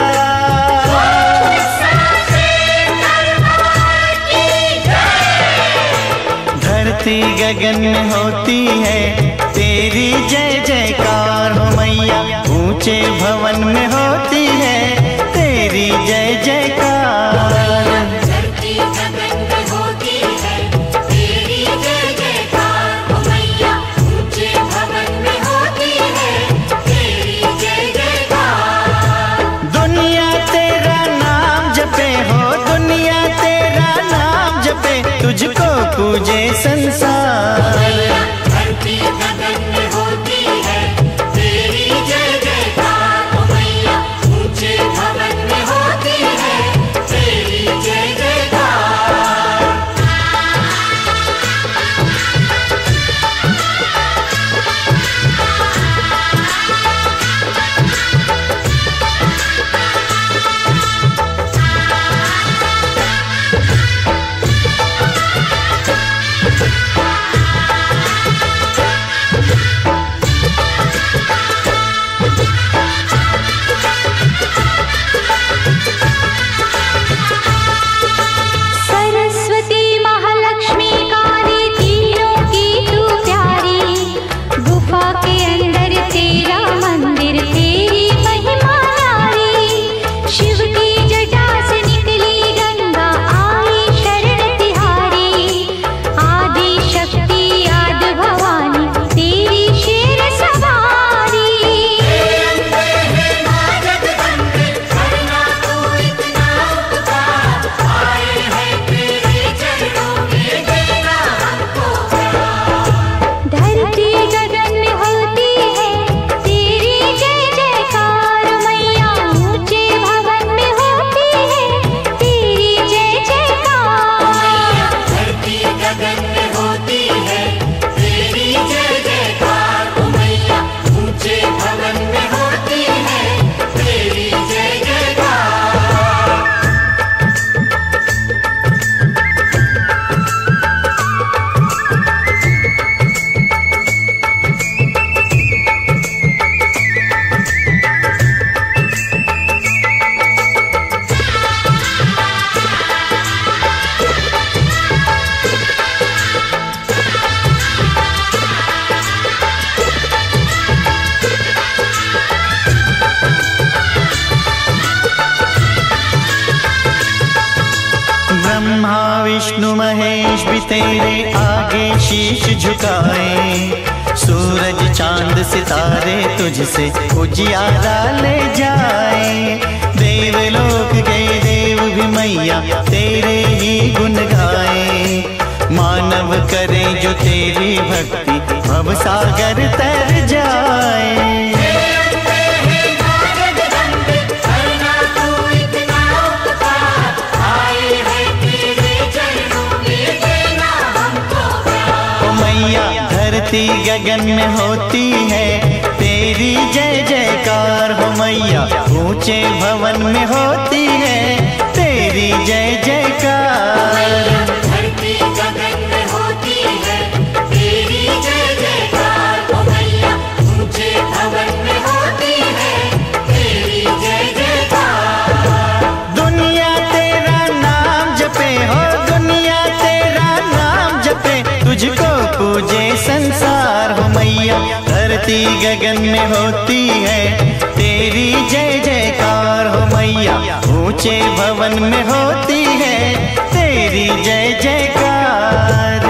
धरती गगन में होती है तेरी जय जयकार हो मैया, ऊंचे भवन में होती है तेरी जय जयकार। धरती गगन में होती है तेरी जय जयकार हो मैया, ऊंचे भवन में होती है तेरी जय जयकार। दुनिया तेरा नाम जपे हो, दुनिया तेरा नाम जपे, तुझको पूजे संसार। धरती गगन में होती है तेरी जय जयकार हो मैया, ऊंचे भवन में होती है तेरी जय जयकार। तेरे आगे शीश झुकाए, सूरज चांद सितारे तुझसे उजियारा ले जाए। देवलोक गए देव भी मैया तेरे ही गुण गाए, मानव करे जो तेरी भक्ति भव सागर तर जाए। धरती गगन में होती है तेरी जय जयकार हो मैया, ऊंचे भवन में होती है तेरी जय जयकार। धरती गगन में होती है तेरी जय जयकार हो मैया, ऊंचे भवन में होती है तेरी जय जयकार। दुनिया तेरा नाम जपे हो, दुनिया तेरा नाम जपे, तुझको पूजे संसार हो मैया। धरती गगन में होती है तेरी जय जयकार हो मैया, ऊंचे भवन में होती है तेरी जय जयकार।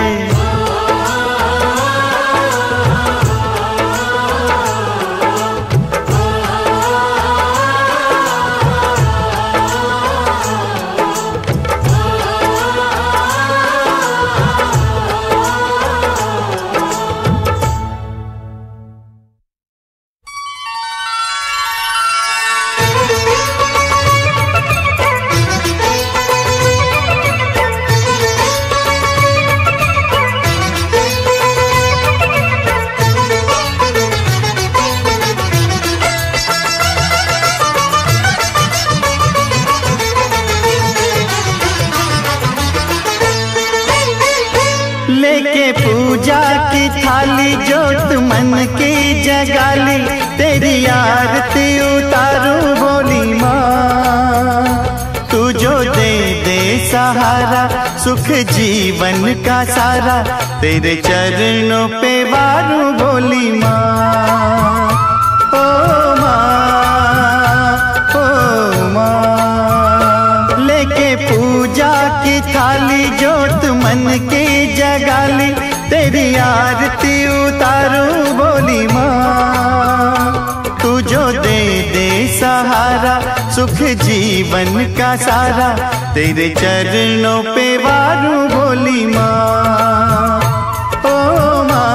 लेके पूजा की थाली जोत मन की जगाली, तेरी आरती उतारूं बोली माँ। तू जो दे दे सहारा सुख जीवन का सारा, तेरे चरणों पे वारूं बोली माँ। ओ माँ, ओ माँ। लेके पूजा की थाली जोत मन की जगाली, तेरी आरती उतारूं बोली माँ। तू जो दे दे सहारा सुख जीवन का सारा, तेरे चरणों पे वारूं बोली माँ। ओ माँ,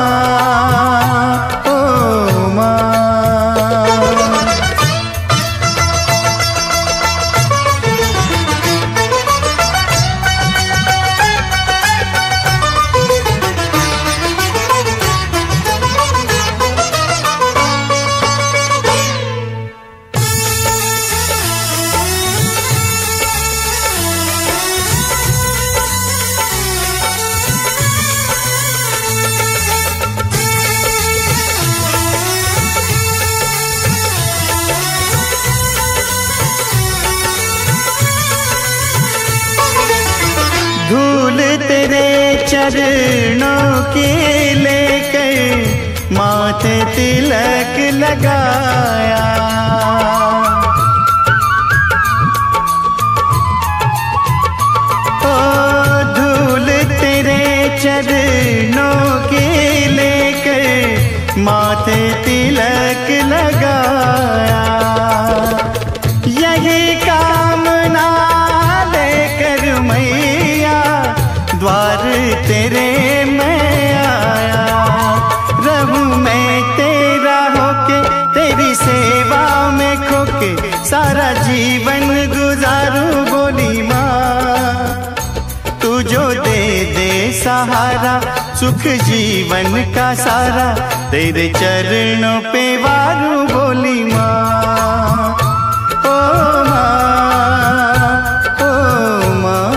ओ माँ। धूल तेरे चरणों के लेकर माथे तिलक लगाया, ओ धूल तेरे चरणों के लेकर माथे तिलक लगाया। यही कामना लेकर मैया द्वार तेरे मैं आया। रहूं मैं तेरा होके तेरी सेवा में खोके, सारा जीवन गुजारूं बोली माँ। तू जो दे दे सहारा सुख जीवन का सारा, तेरे चरणों पे वारूं बोली माँ। ओ माँ, ओ माँ।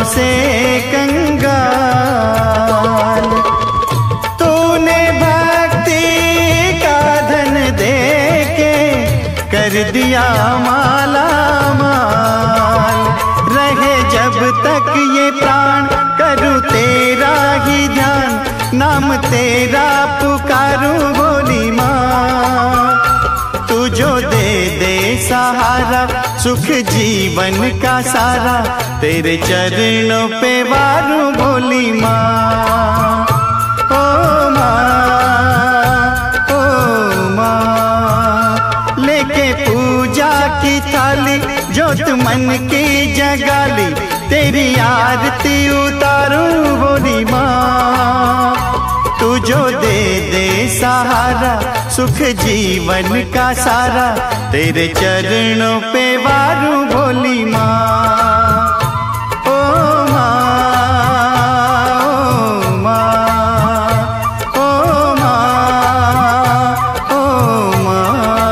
से कंगाल। तूने भक्ति का धन दे के कर दिया माला माल। रहे जब तक ये प्राण करूँ तेरा ही ध्यान, नाम तेरा पुकारूं भोली माँ। तू जो दे दे सहारा सुख जीवन का सारा, तेरे चरणों पे वारूं भोली माँ। ओ माँ, ओ माँ, लेके पूजा की थाली जोत मन की जगाली, तेरी आरती उतारूं भोली माँ। तू जो दे दे सहारा सुख जीवन का सारा, तेरे चरणों पे वारूं भोली माँ। ओ माँ, ओ माँ, ओ माँ, ओ माँ।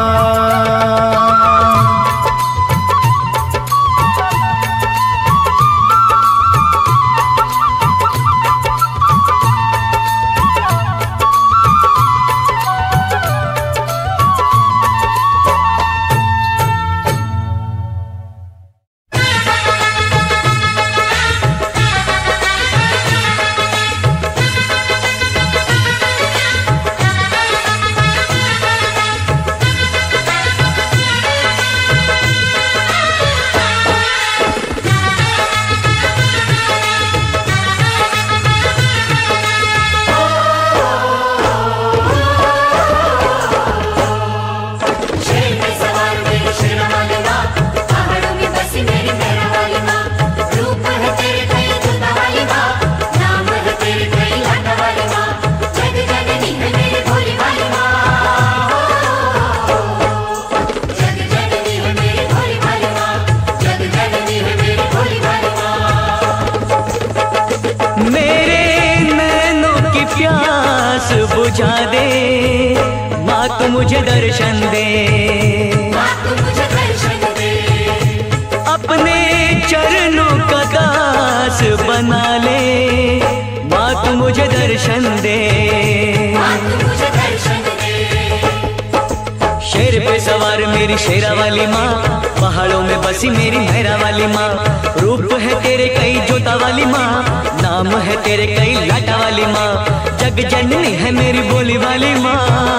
बुझा दे माँ, तू मुझे दर्शन दे, माँ तू मुझे दर्शन दे। अपने चरणों का दास बना ले, माँ तू मुझे दर्शन दे, माँ तू मुझे दर्शन दे। शेर पे सवार मेरी शेरा वाली माँ, पहाड़ों में बसी मेरी मेहरा वाली माँ। रूप है तेरे कई जोता वाली माँ, नाम है तेरे कई लाटा वाली माँ। जग जननी है मेरी बोली वाली माँ।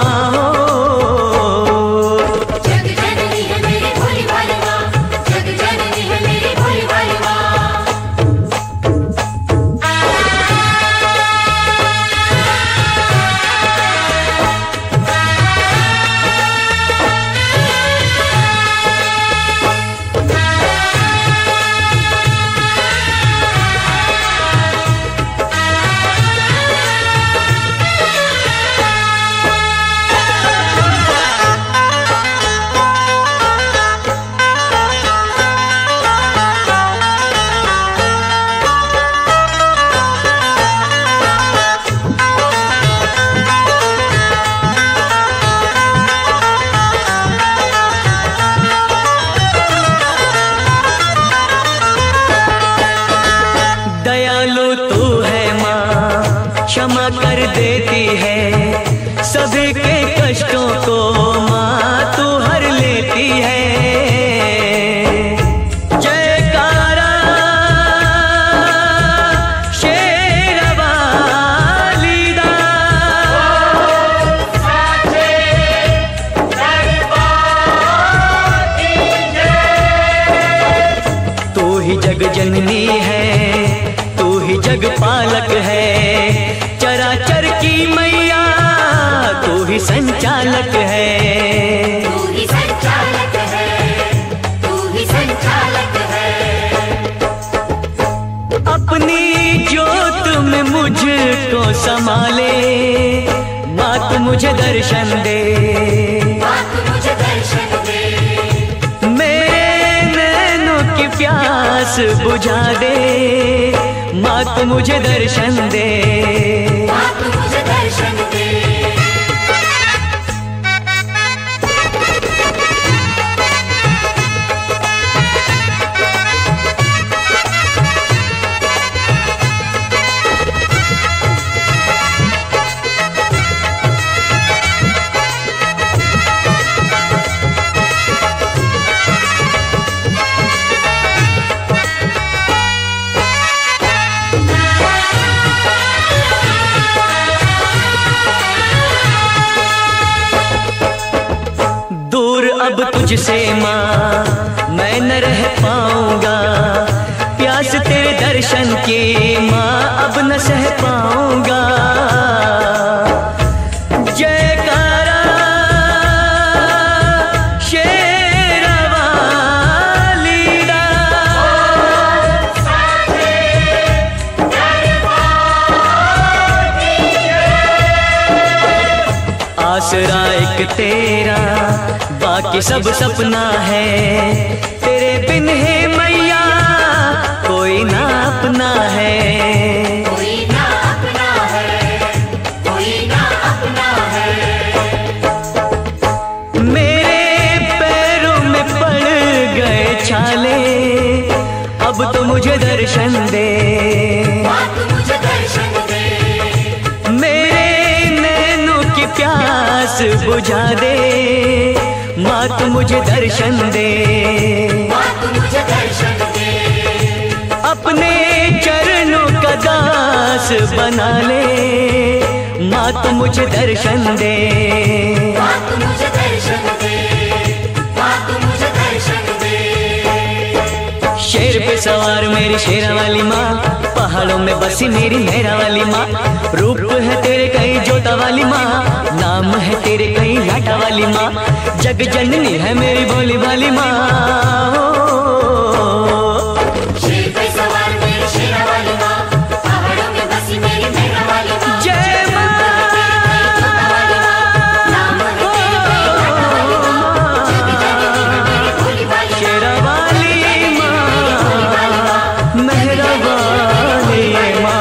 जग जननी है मेरी भोली वाली माँ, जग जननी है मेरी भोली वाली माँ। क्षमा कर देती है सभी के कष्टों को माँ, तू हर लेती है। जयकारा शेरवाली दा, तू ही जग जननी है, तू ही जग पालक है। चराचर की मैया तू ही संचालक है, तू ही संचालक है, तू ही संचालक है। अपनी जोत में मुझको संभाले, माँ तू मुझे दर्शन दे, माँ तू मुझे दर्शन दे। मेरे नैनों की प्यास बुझा दे, माँ तू मुझे दर्शन दे, माँ तू मुझे दर्शन दे। तुझसे माँ मैं न रह पाऊंगा, प्यास तेरे दर्शन की माँ अब न सह पाऊंगा। जयकारा शेरवाली दा, आसरा एक तेरा बाकी सब सपना है, तेरे बिन है मैया कोई ना अपना है। कोई ना अपना है, कोई ना अपना है। मेरे पैरों में पड़ गए छाले, अब तो मुझे दर्शन दे, बात मुझे दर्शन दे। मेरे नैनों की प्यास बुझा दे, माँ तू मुझे दर्शन दे, बात मुझे दर्शन दे। अपने चरणों का दास बना ले, माँ तू मुझे दर्शन दे। बात मुझे दर्शन दे, बात मुझे दर्शन दे। शेर पे सवार मेरी शेरा वाली माँ, पहाड़ों में बसी मेरी मेरा वाली माँ। रूप है तेरे कई जोता वाली माँ, नाम है तेरे कई लाटा वाली माँ। जग जननी है मेरी भोली भाली माँ। शेर पे सवार मेरी शेरा वाली माँ, पहाड़ों में बसी मेरी मेरा वाली माँ। जय माँ, नाम है तेरे कई लाटा वाली माँ। जग जननी है मेरी भोली भाली माँ। शेरा वाली माँ, मेहरा वाली माँ।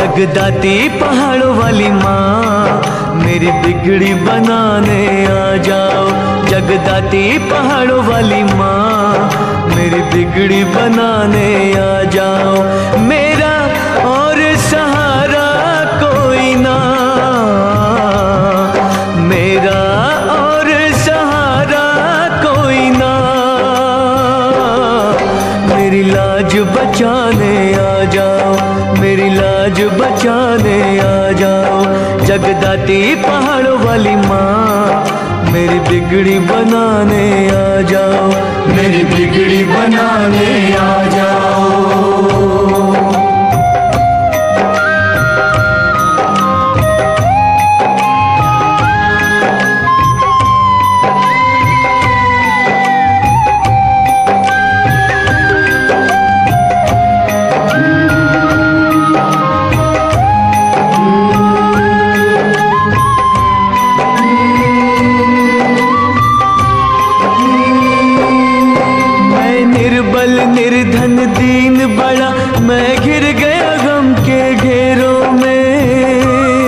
जगदाती पहाड़ों वाली माँ मेरी बिगड़ी बनाने आ जाओ। जगदाती पहाड़ों वाली माँ मेरी बिगड़ी बनाने आ जाओ। मेरा और सहारा कोई ना, मेरा और सहारा कोई ना, मेरी लाज बचाने आ जाओ, मेरी लाज बचाने आ जाओ। जगदाती पहाड़ों वाली माँ मेरी बिगड़ी बनाने आ जाओ, मेरी बिगड़ी बनाने आ जाओ। निर्धन दीन बड़ा मैं घिर गया गम के घेरों में।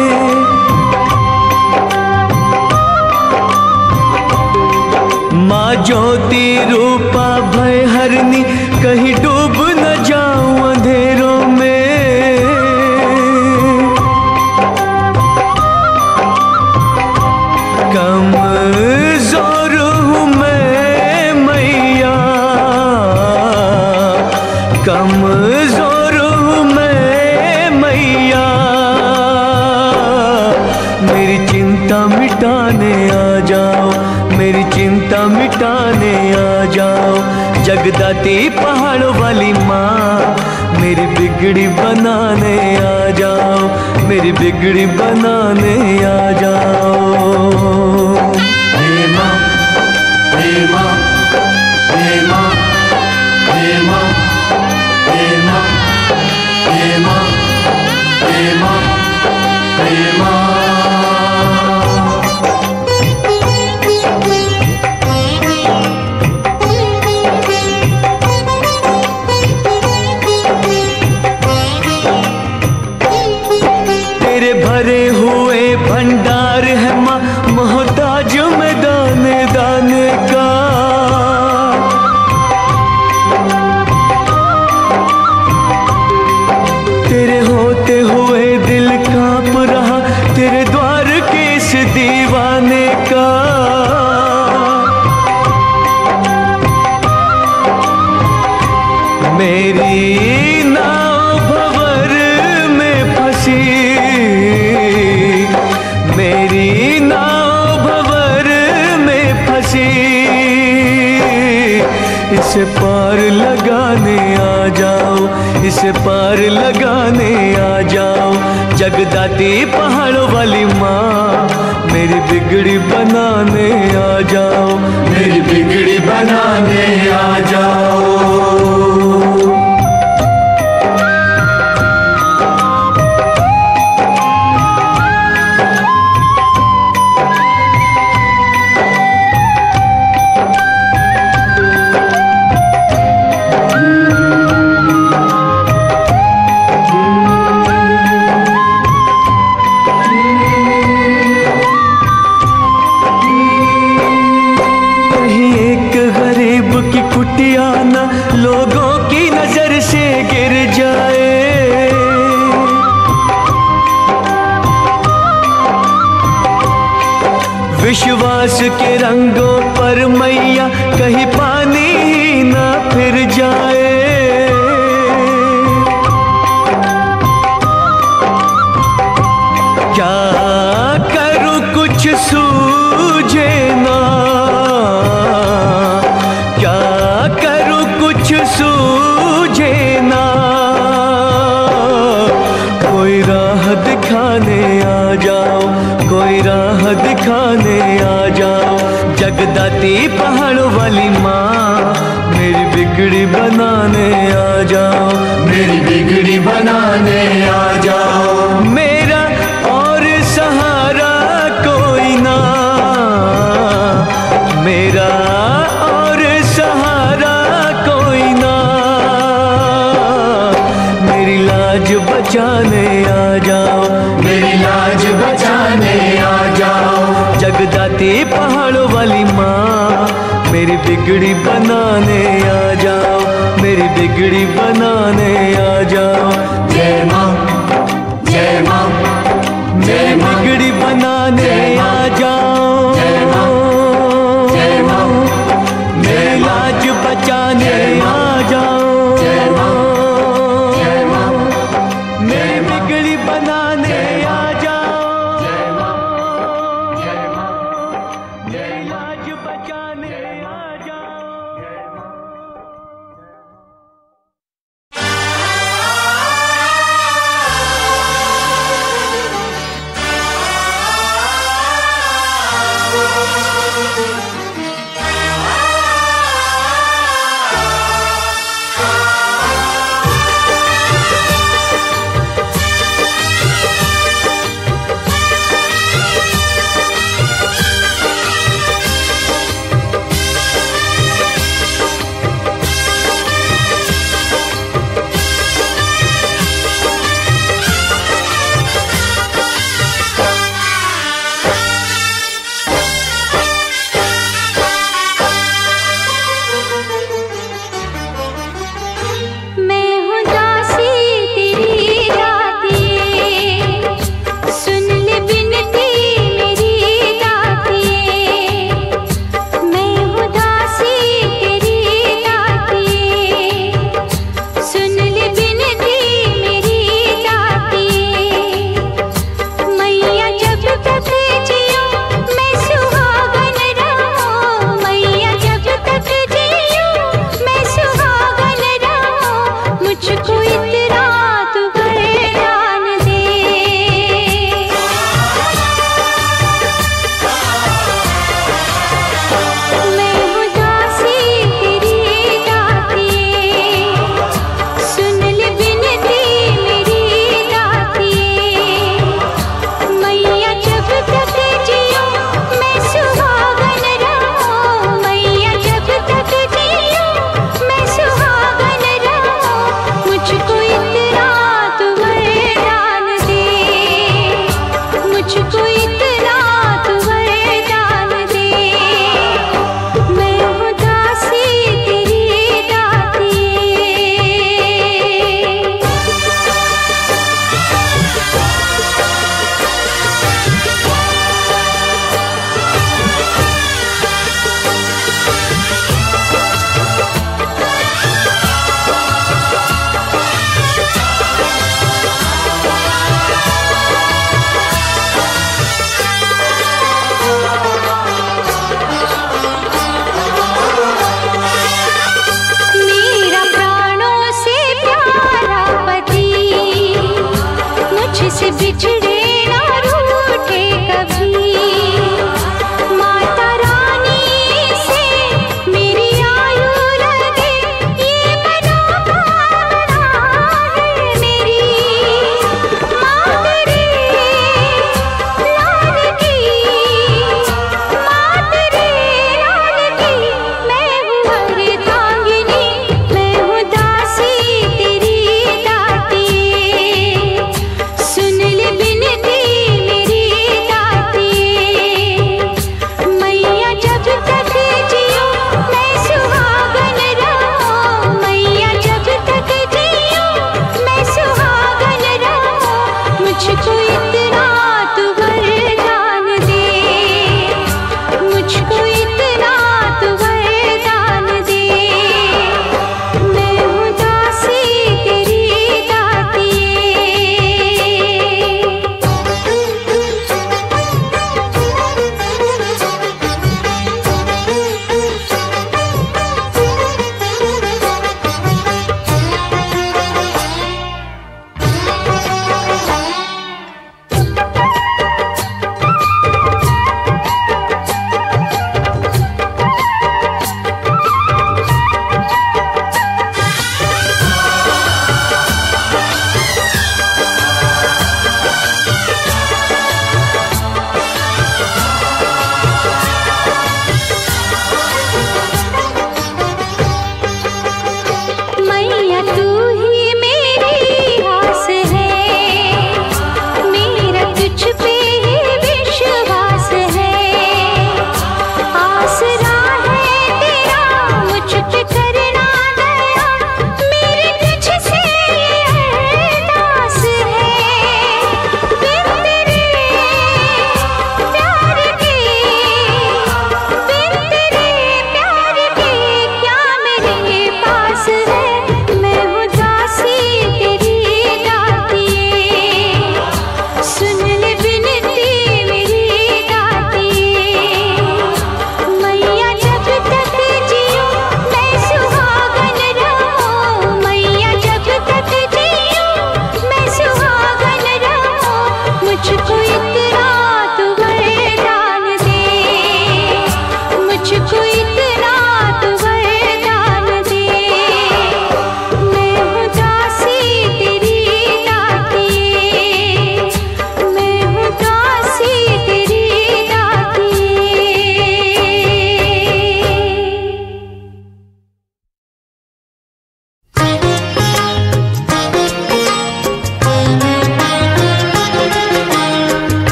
माँ ज्योति रूपा भय हरनी कहीं डूब न जाऊं अंधेरों में। कमजोर हूँ मैं मैया, कमजोर हूँ मैं मैया, मेरी चिंता मिटाने आ जाओ, मेरी चिंता मिटाने आ जाओ। जगदाती पहाड़ों वाली माँ मेरी बिगड़ी बनाने आ जाओ, मेरी बिगड़ी बनाने आ जाओ। हे माँ, हे माँ, हे माँ, हे माँ, हे माँ, हे माँ, हे माँ, हे माँ। तेरे भरे हुए भंडार है माँ, मोहताज में दाने दाने का। तेरे होते हुए दिल कांप रहा, तेरे द्वार के इस दीवाने का। मेरी नाव भंवर में फंसी, मेरी नाव भंवर में फंसी, इसे पार लगाने आ जाओ, इसे पार लगाने आ जाओ। जगदाती पहाड़ों वाली माँ मेरी बिगड़ी बनाने आ जाओ, मेरी बिगड़ी बनाने आ जाओ। कुटिया न लोगों की नजर से गिर जाए। विश्वास के रंगों पर मैया कहीं पानी ही न फिर जाए। क्या करूं कुछ सूझे ना, क्या करूं कुछ सूझे ना, कोई राह दिखाने आ जाओ, कोई राह दिखाने आ जाओ। जगदाती पहाड़ों वाली माँ मेरी बिगड़ी बनाने आ जाओ, मेरी बिगड़ी बनाने आ जाओ। मेरा और सहारा कोई ना, मेरा और सहारा कोई ना, मेरी लाज बचाने आ बिगड़ी बनाने आ जाओ, मेरी बिगड़ी बनाने आ जाओ। जय माँ, जय माँ, मेरी बिगड़ी बनाने आ जाओ, जय माँ, जय माँ, मेरी लाज बचाने आ जाओ, जय माँ, जय माँ, मेरी बिगड़ी बनाने आ जाओ, जय माँ, जय माँ, मेरी लाज बचाने आ जाओ।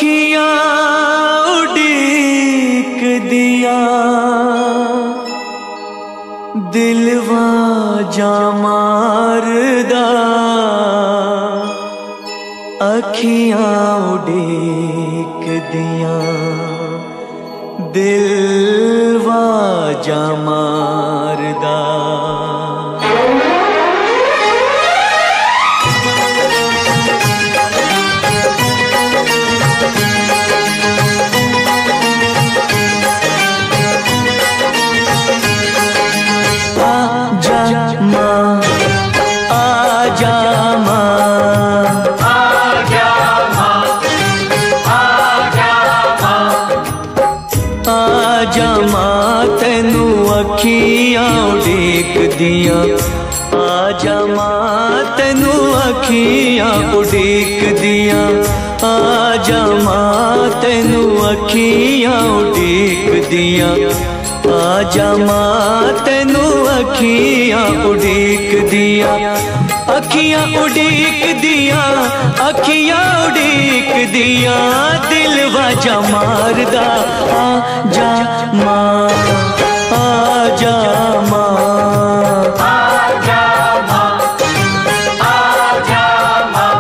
अखियां उड़ीक दिया दिलवा जा मारदा अखियां उड़ीक दिया दिलवा जा मारदा। अखियां उड़ीक दिया आजा मां तैनू अखियां उड़ीक दिया आजा मां तैनू अखियां उड़ीक दिया आजा मां तैनू अखियां उड़ीक दिया अखियां उड़ीक दिया अखियां उड़ीक दिया दिलवा जा मारदा आजा मां आजा मां आजा मां आजा मां।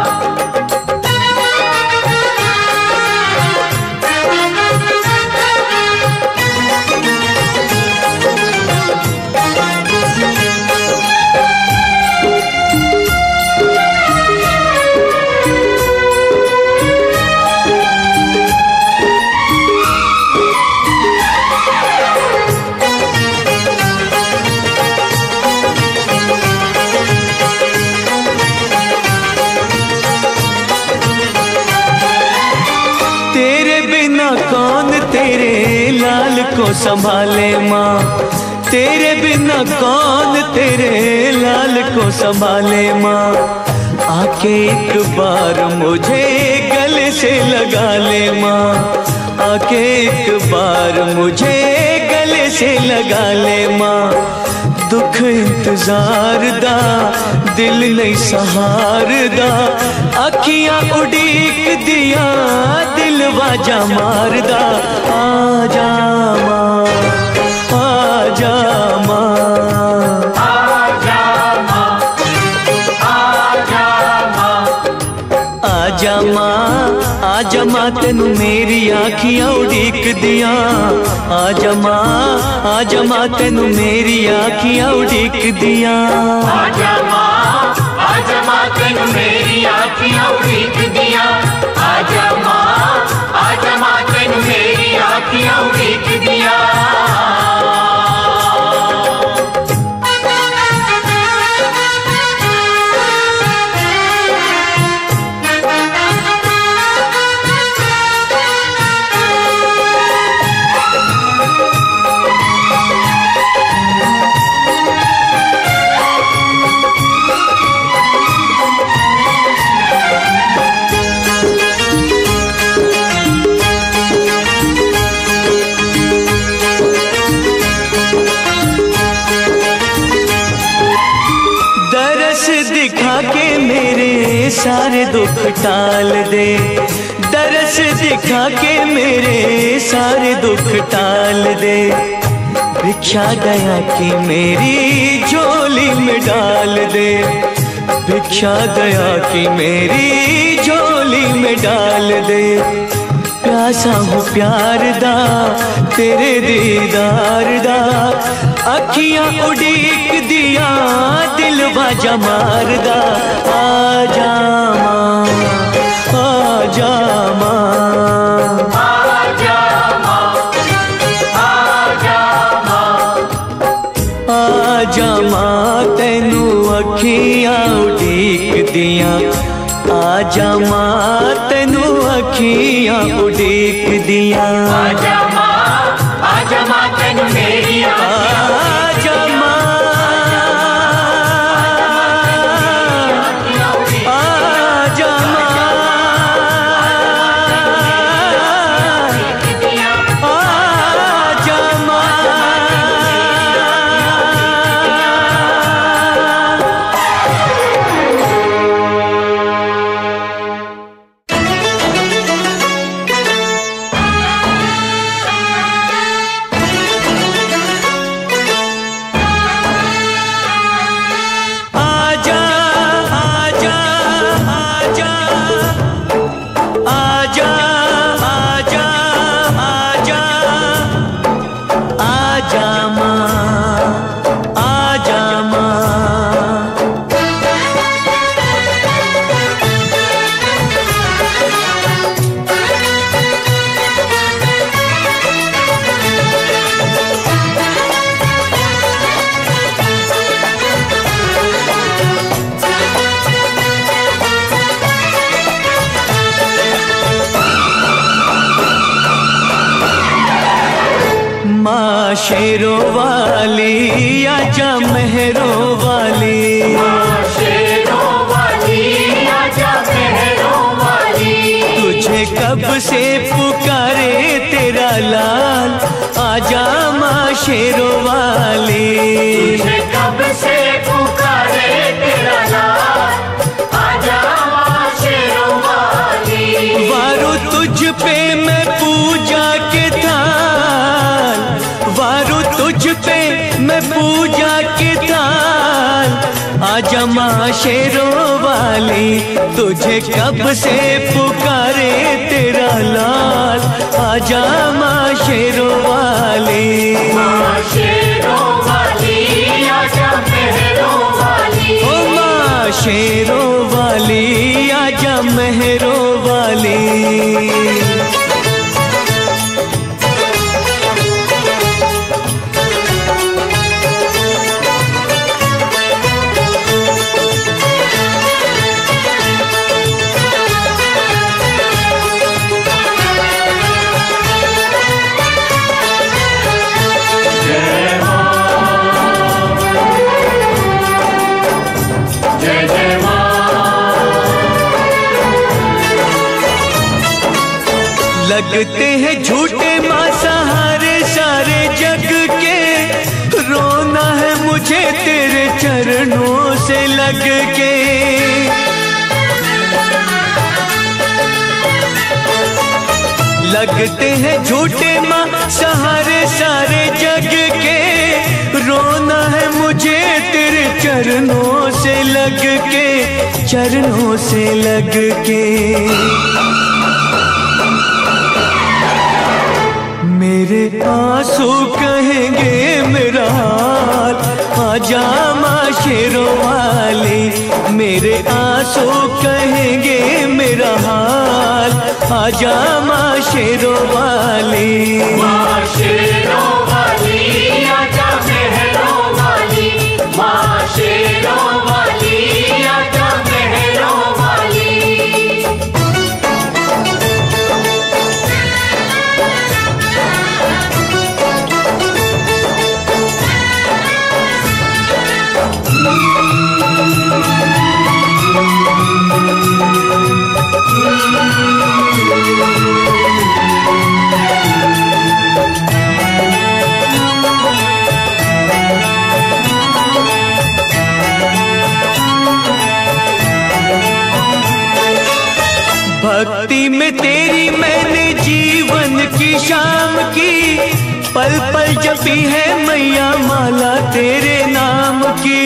को संभाले माँ तेरे बिना कौन तेरे लाल को संभाले माँ आके एक बार मुझे गले से लगा ले माँ आके एक बार मुझे गले से लगा ले माँ दुख इंतजार दा दिल नहीं सहार दा अखियां उड़ीक दिया दिल वाजा मार दा आजा माँ आजा माँ आजा माँ आजा माँ आजा माँ आजा माँ तेनू मेरी आखियां उड़ीक दिया आजा माँ तेनू मेरी आखियां उड़ीक दिया आजा माँ तेनू मेरी आखियां उड़ीक दिया आजा माँ तेनू मेरी आखियां उड़ीक दिया। दिखा के मेरे सारे दुख टाल दे दरस दिखा के मेरे सारे दुख टाल दे भिक्षा दया की मेरी झोली में डाल दे भिक्षा दया की मेरी झोली में डाल दे प्यासा हूँ प्यार दा तेरे दीदार दा अखियां उड़ीक दिया दिल बाजा मारदा आजा माँ आजा माँ आजा माँ आजा माँ आजा माँ तेनू अखियां उड़ीक दिया आजा माँ तेनू अखियां उड़ीक दिया आजा माँ तेनू मेरी आजा माँ आजा माँ आजा माँ शेरों वाली आजा मेहरों वाली, शेरों वाली आजा मेहरों वाली, तुझे कब से पुकारे तेरा लाल, आजा माँ शेरों वाली। तुझे कब से पुकारे तेरा लाल, आजा माँ शेरों वाली। वारो तुझ पे मैं पूजा के थाल, वारो तुझ पे मैं पूजा के थाल, आजा माँ शेरों वाली, तुझे कब से पुकारे तेरा लाल, आजा माँ शेरों वाली। माँ शेरों वाली आजा मेहरों वाली, ओ माँ शेरों वाली आजा मेहरों वाली। जय जय लगते हैं झूठे माँ सहारे सारे जग के, रोना है मुझे तेरे चरणों से लग के। लगते हैं झूठे माँ सहारे सारे जग के, रोना है मुझे तेरे चरणों से लग के, चरणों से लग के। मेरे आंसू कहेंगे मेरा हाल, आजा माँ शेरों वाली, मेरे आंसू कहेंगे मेरा हाल, आजा माँ शेरों वाली। माँ शेरों वाली आजा मेहरों वाली, माँ शेरों वाली आजा मेहरों वाली। भक्ति में तेरी मैंने जीवन की शाम की, पल पल जपी है मैया माला तेरे नाम की।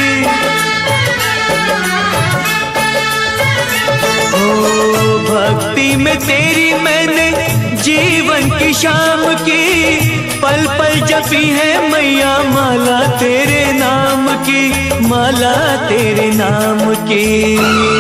ओ भक्ति में तेरी मैंने जीवन की शाम की, पल पल जपी है मैया माला तेरे नाम की, माला तेरे नाम की।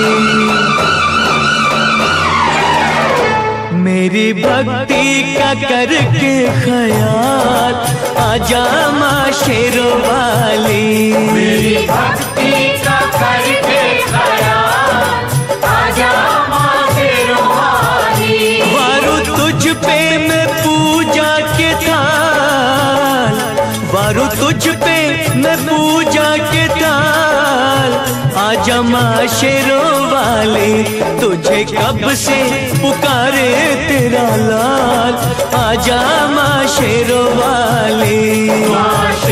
मेरी भक्ति का करके ख्याल, आजा माँ शेरों वाली। मेरी भक्ति का करके ख्याल, आजा माँ शेरों वाली। वारो तुझ पे मैं पूजा के थाल, वारो तुझ पे मैं पूजा के थाल, आजा माँ शेरों वाली, तुझे कब से पुकारे तेरा लाल, आजा माँ शेरों वाली।